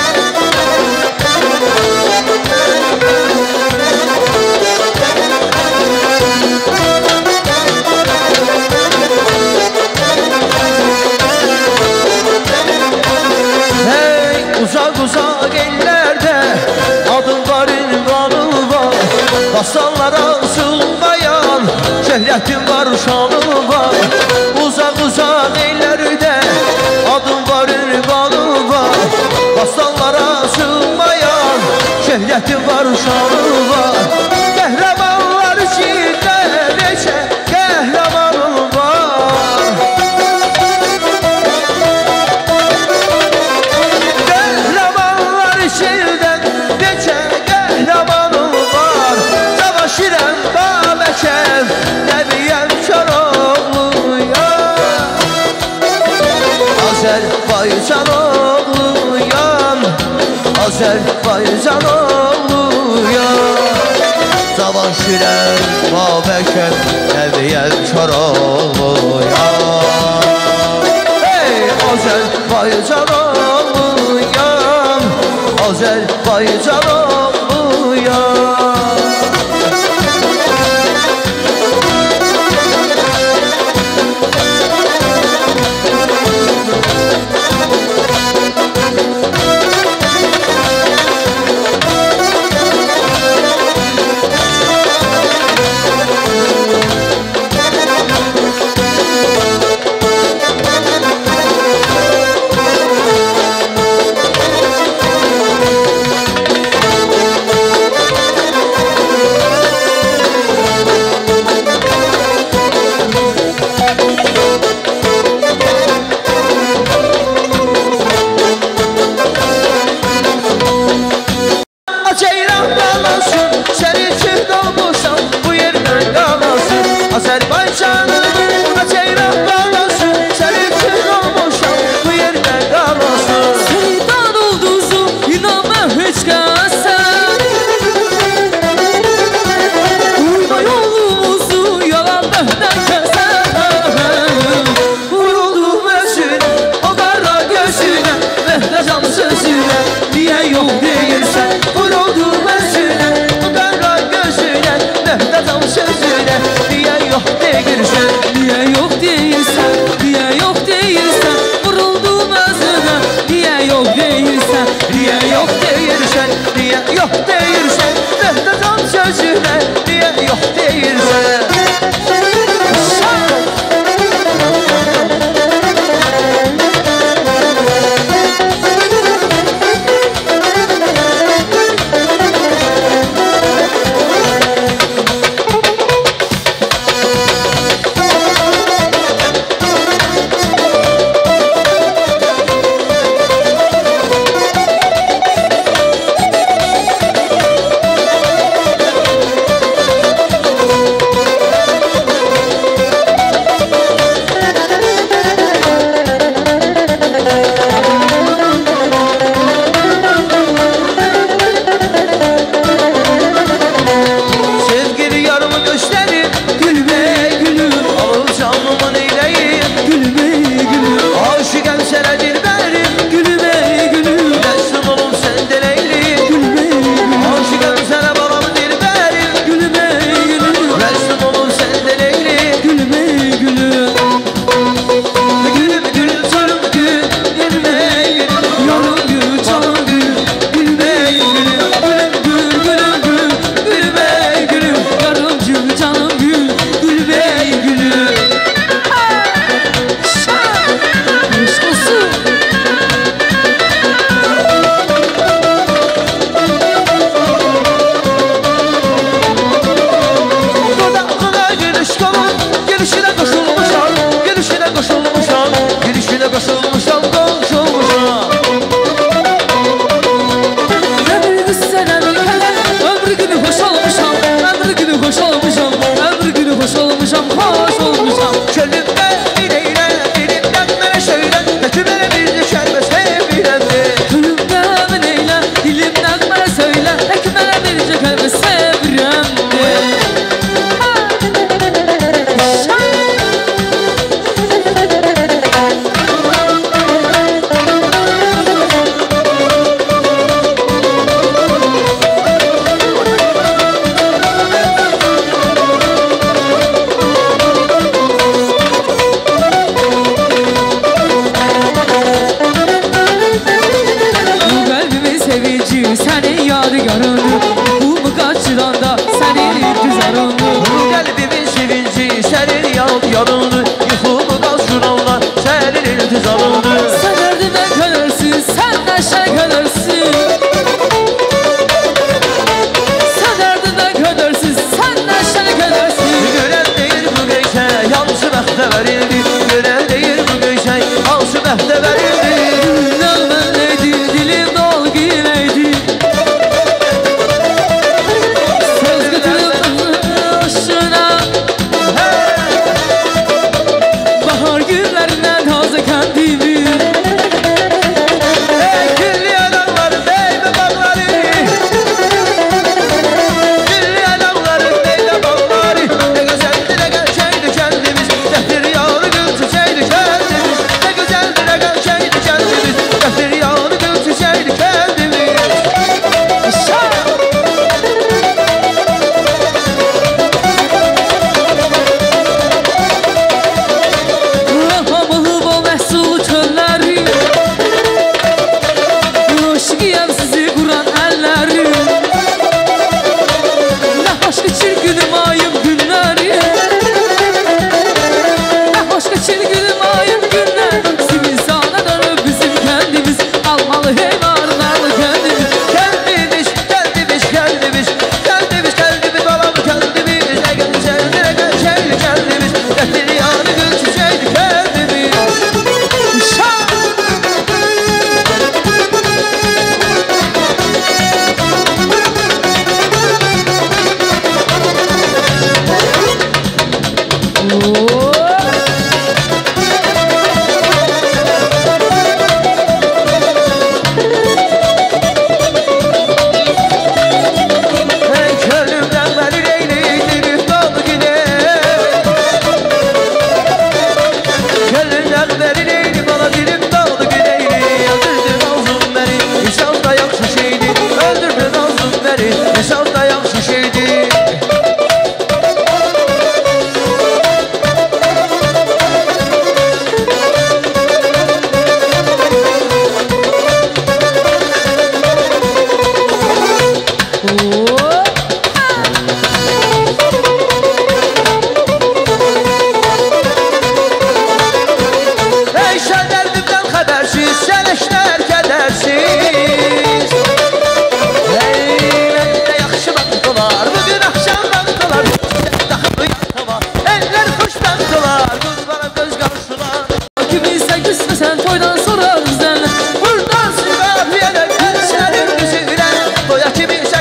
Uzak ellerde adım var, ünvanım var. Basanlara sığmayan şöhretim var, şanım var. Uzak ellerde adım var, ünvanım var. Qeyrəti var, şanı var. Qəhrəmanlar içində neçə qəhrəmanın var. Qəhrəmanlar içində neçə qəhrəmanın var. Savaşırəm Babəkər, Nəbiyəm Koroğluyam. Azərbaycan oğluyam, Azərbaycan oğluyam. Savaşırəm Babəkər, Nəbiyəm Koroğluyam. Hey, Azərbaycan oğluyam, Azərbaycan oğluyam.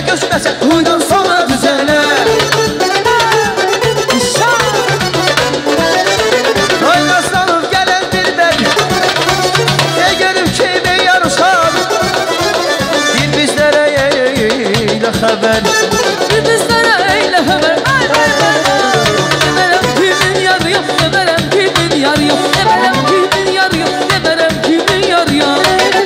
göçməsə toydan sonra düzələr. Toydan salıb gələn dilbər Egerim kimi yarışar Bir bizlərə eylə xəbər Bir bizlərə eylə xəbər Demərəm kimin yarı yox Demərəm kimin yarı yox Demərəm kimin yarı yox Demərəm kimin yarı yox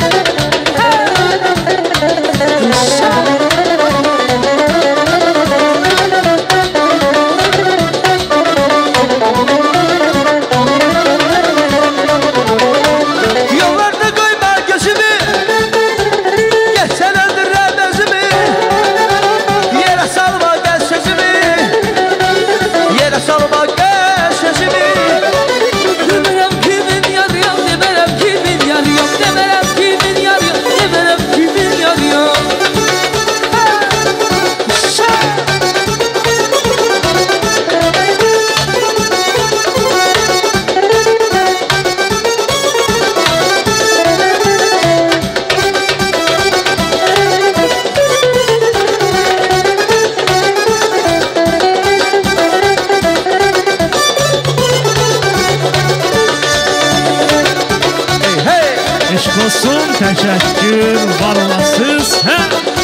Yollarda qoyma gözümü Geçsən öldürəm özümü Yerə salma gəl sözümü Yerə salma gəl sözümü Demərəm kimin yarı yox Demərəm kimin yarı yox Demərəm kimin yarı yox Demərəm kimin yarı yox Hey Eşq olsun, təşəkkür, var olasınız. Hə?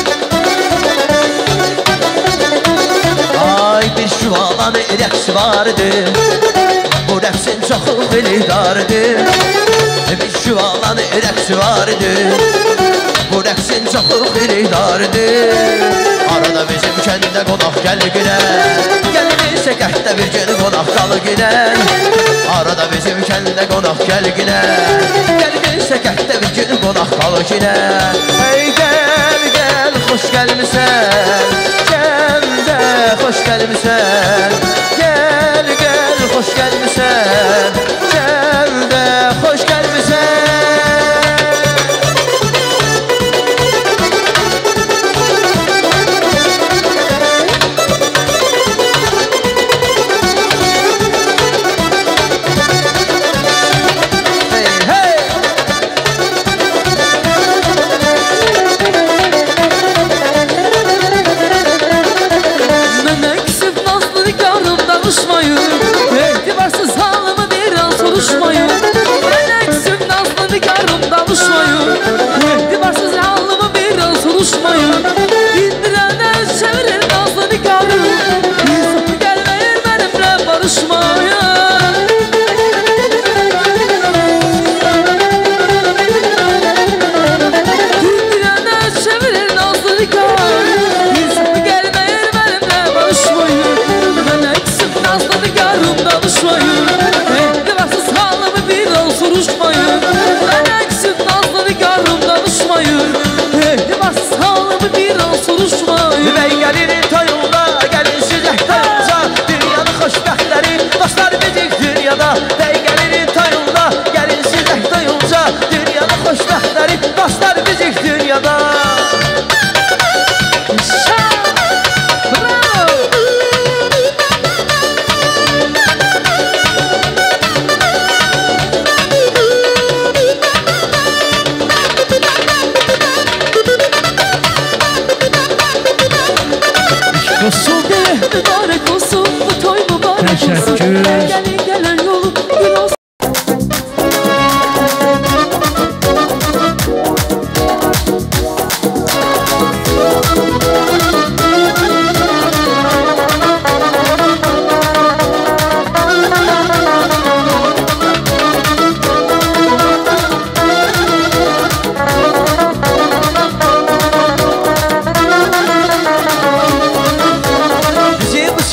Ay bir şuvalanı rəqsi vardı Bu rəqsin çoxu xilidardı Bir şuvalanı rəqsi vardı Bu rəqsin çoxu xilidardı Arada bizim kəndə qonaq gəl girən Gəlirsə qəhdə bir gün qonaq qal girən Arada bizim kəndə qonaq gəl girən Gəlirsə qəhdə bir gün qonaq qal girən Hey gəl gəl xoş gəlmisən Kəndə xoş gəlmisən Gəl gəl xoş gəlmisən Kəndə xoş gəlmisən Hey hey Mən əksib nazlı nigarım danışmayın Etibarsız halımı bir an soruşmayın Mən əksib nazlı nigarım danışmayın Etibarsız halımı bir an soruşmayın İndirənə çevirir nazlı nigarım İnsafı gəlməyir mənimlə barışmayın İndirənə çevirir nazlı nigarım İnsafı gəlməyir mənimlə barışmayın Mən əksib nazlı nigarım danışmayın Etibarsız halımı bir an soruşmayın Mən əksib nazlı nigarım danışmayın Etibarsız halımı bir an soruşmayın Üvey gəlirin toyunda, gəlin süzək toyunca Dünyanın xoşbəxtləri, dostlar bizik dünyada Üvey gəlirin toyunda, gəlin süzək toyunca Dünyanın xoşbəxtləri, dostlar bizik dünyada Bravo! Eşq olsun. Mübarek olsun bu toy mübarek olsun Teşekkür. Gelin gelen yolu gül olsun Bizim bu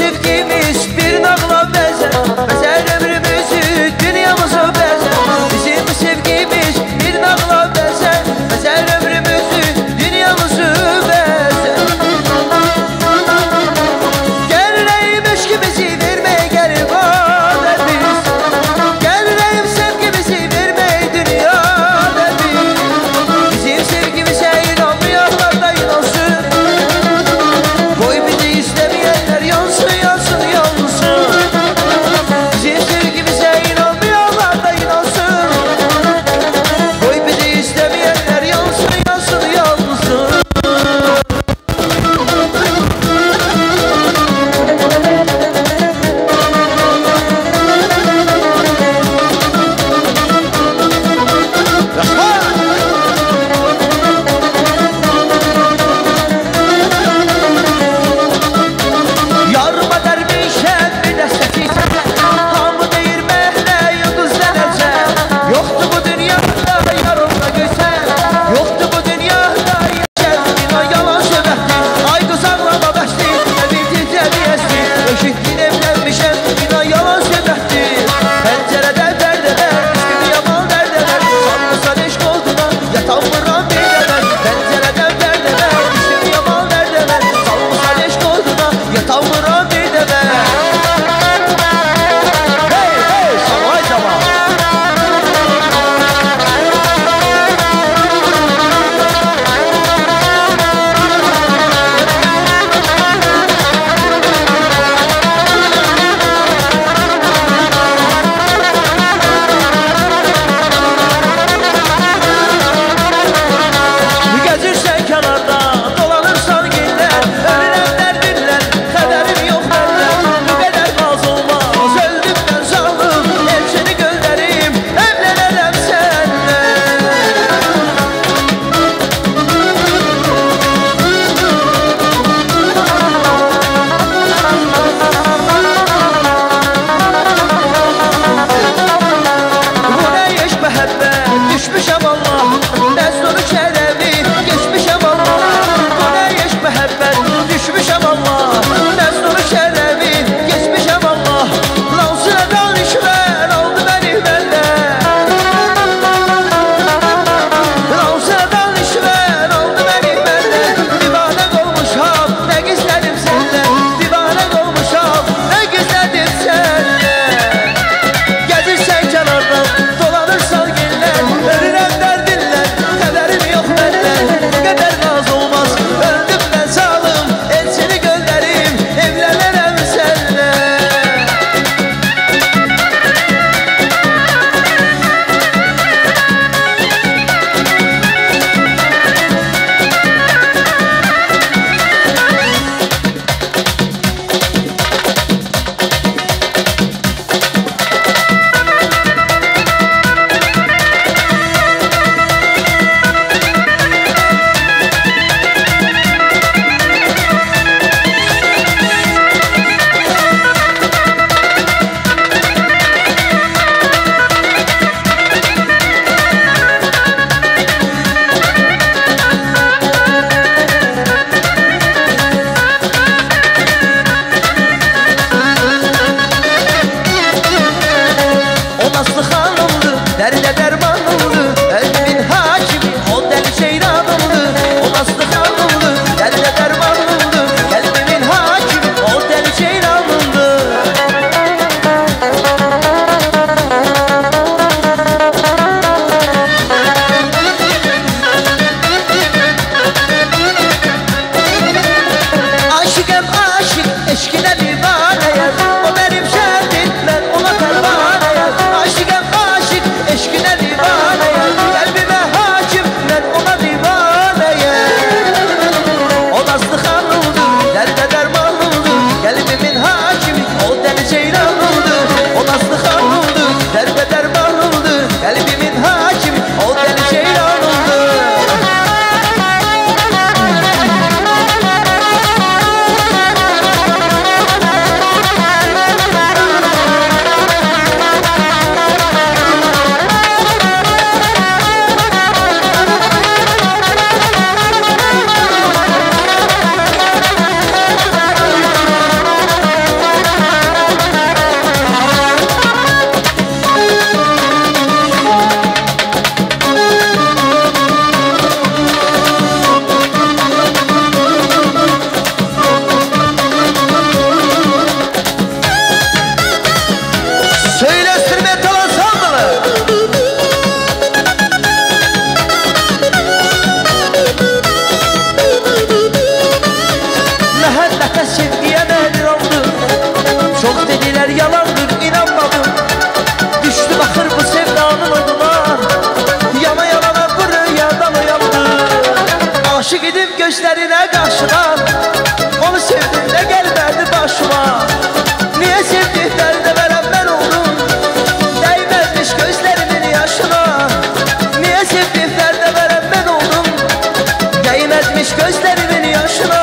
gözlerine qaşına. Onu sevdiğimde gəlmədi başıma. Niye sevdiklərdə verəm mən oldum? Değmezmiş gözlerimin yaşına. Niye sevdiklərdə verəm mən oldum? Değmezmiş gözlerimin yaşına.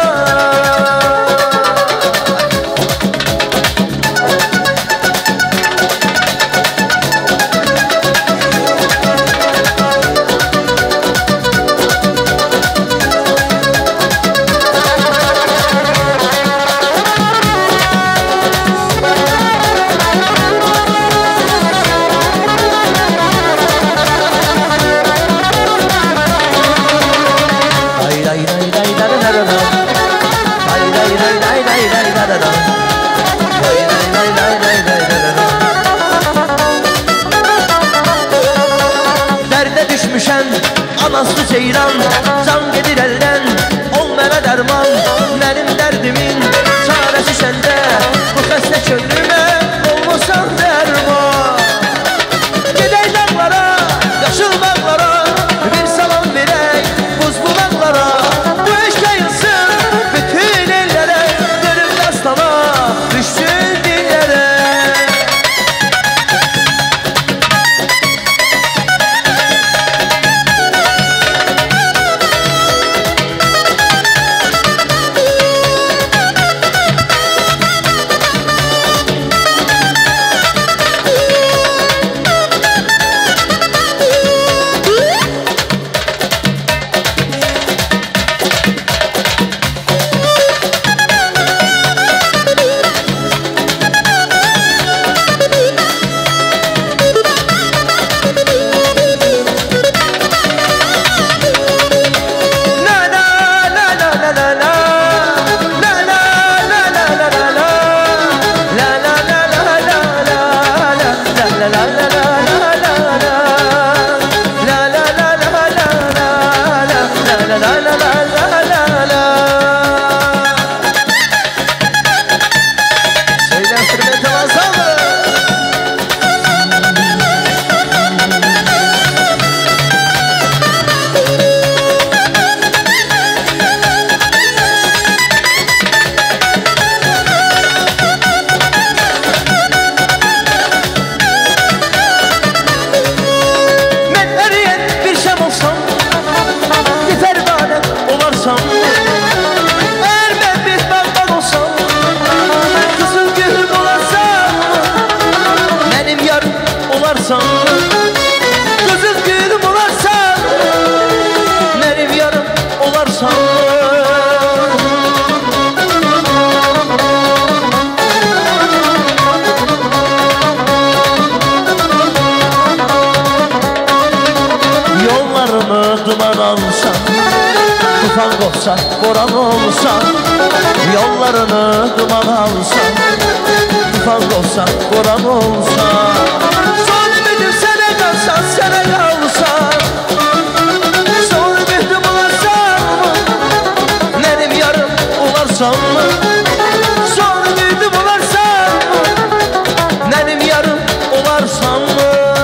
Derde düşmüşen anası ceyran, can gedir elden, ol mənə dərman. Mənim dərdimin çarəsi səndə, bu xəstə könlümə olmasan dərman. Gedək dağlara, yaşıl bağlara, bir salam verək buz bulaqlara. Bu eşk yayılsın bütün ellere, dönüb dastana düşsün dillere. Gözüm gülüm olarsan, benim yarım olarsan. Yollarımı duman alsan, tufan kopsa, boran olsan. Yollarını duman alsan, tufan kopsa, boran olsan. Sana kalsan, son ümidim olarsan mı? Benim yarım olarsan mı? Son ümidim olarsan mı? Benim yarım olarsan mı?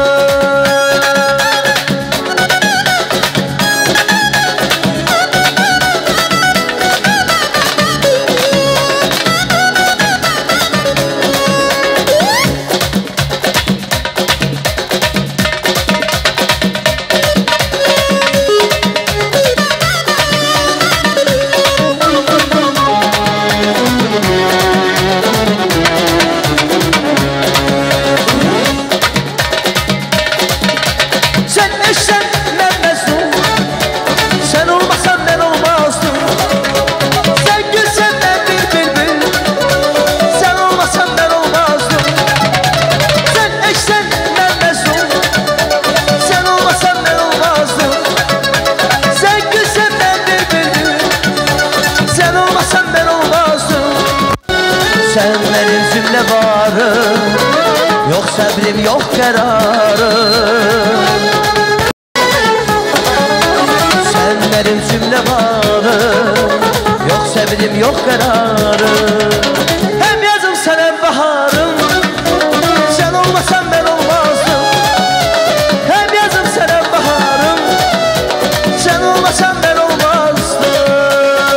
Sen benim zümle varım, yok sabrim yok kararım. Sen benim zümle varım, yok sabrim yok kararım. Hem yazım sen hem baharım, sen olmasan ben olmazdım. Hem yazım sen hem baharım, sen olmasan ben olmazdım.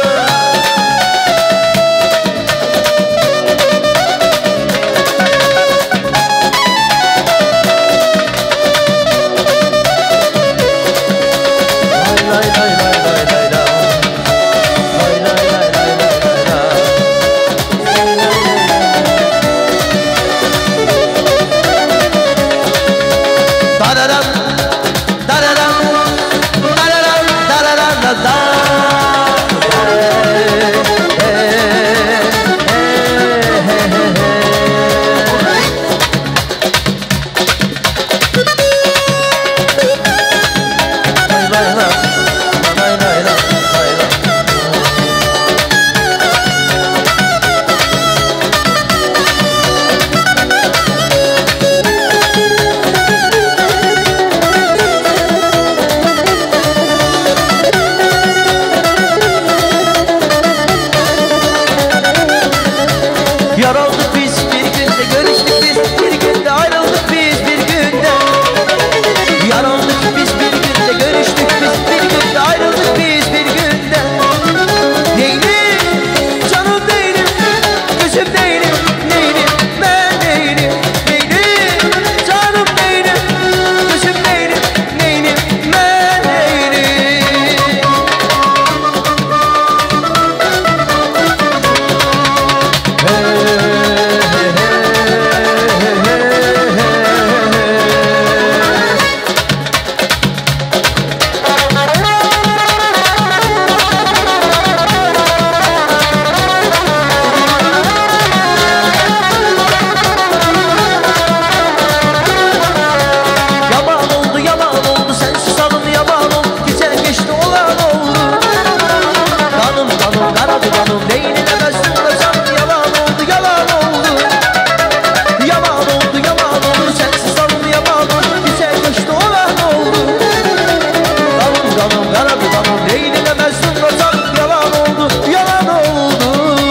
Aradı kanım neynilemezsin de canım yalan oldu yalan oldu. Yalan oldu yalan oldu sensiz canım yalan oldu. Güzel geçti olan oldu. Kanım aradı kanım neynilemezsin de canım yalan oldu yalan oldu.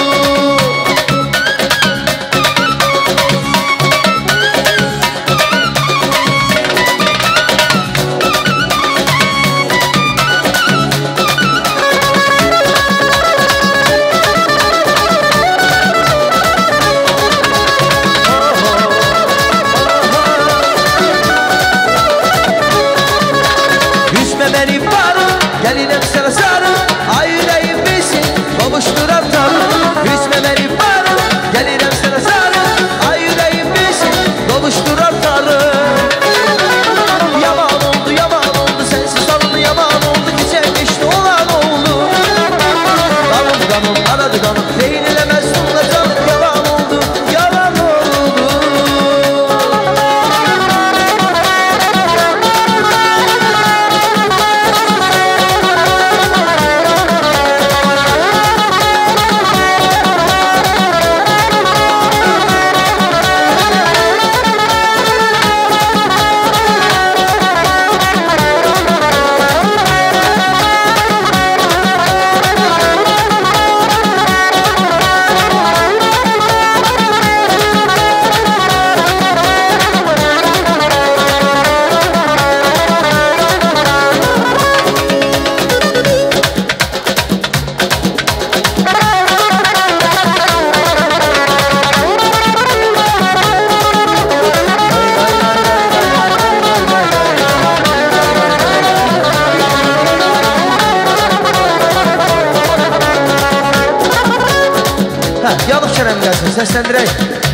Benim varım, gelinim sana sarım. Ay yüreğim bilsin, kavuşturan tanrım. Üzme benim varım, gelinim sana sarım. Ay yüreğim bilsin, kavuşturan tanrım. Yaman oldu, sensiz alın yaman oldu. Güzel geçti olan oldu. Kanım, aradı kanım, değinilemez sunla canım. Yalan oldu, yalan oldu. Yanıq Kerem gelsin, seslendirək.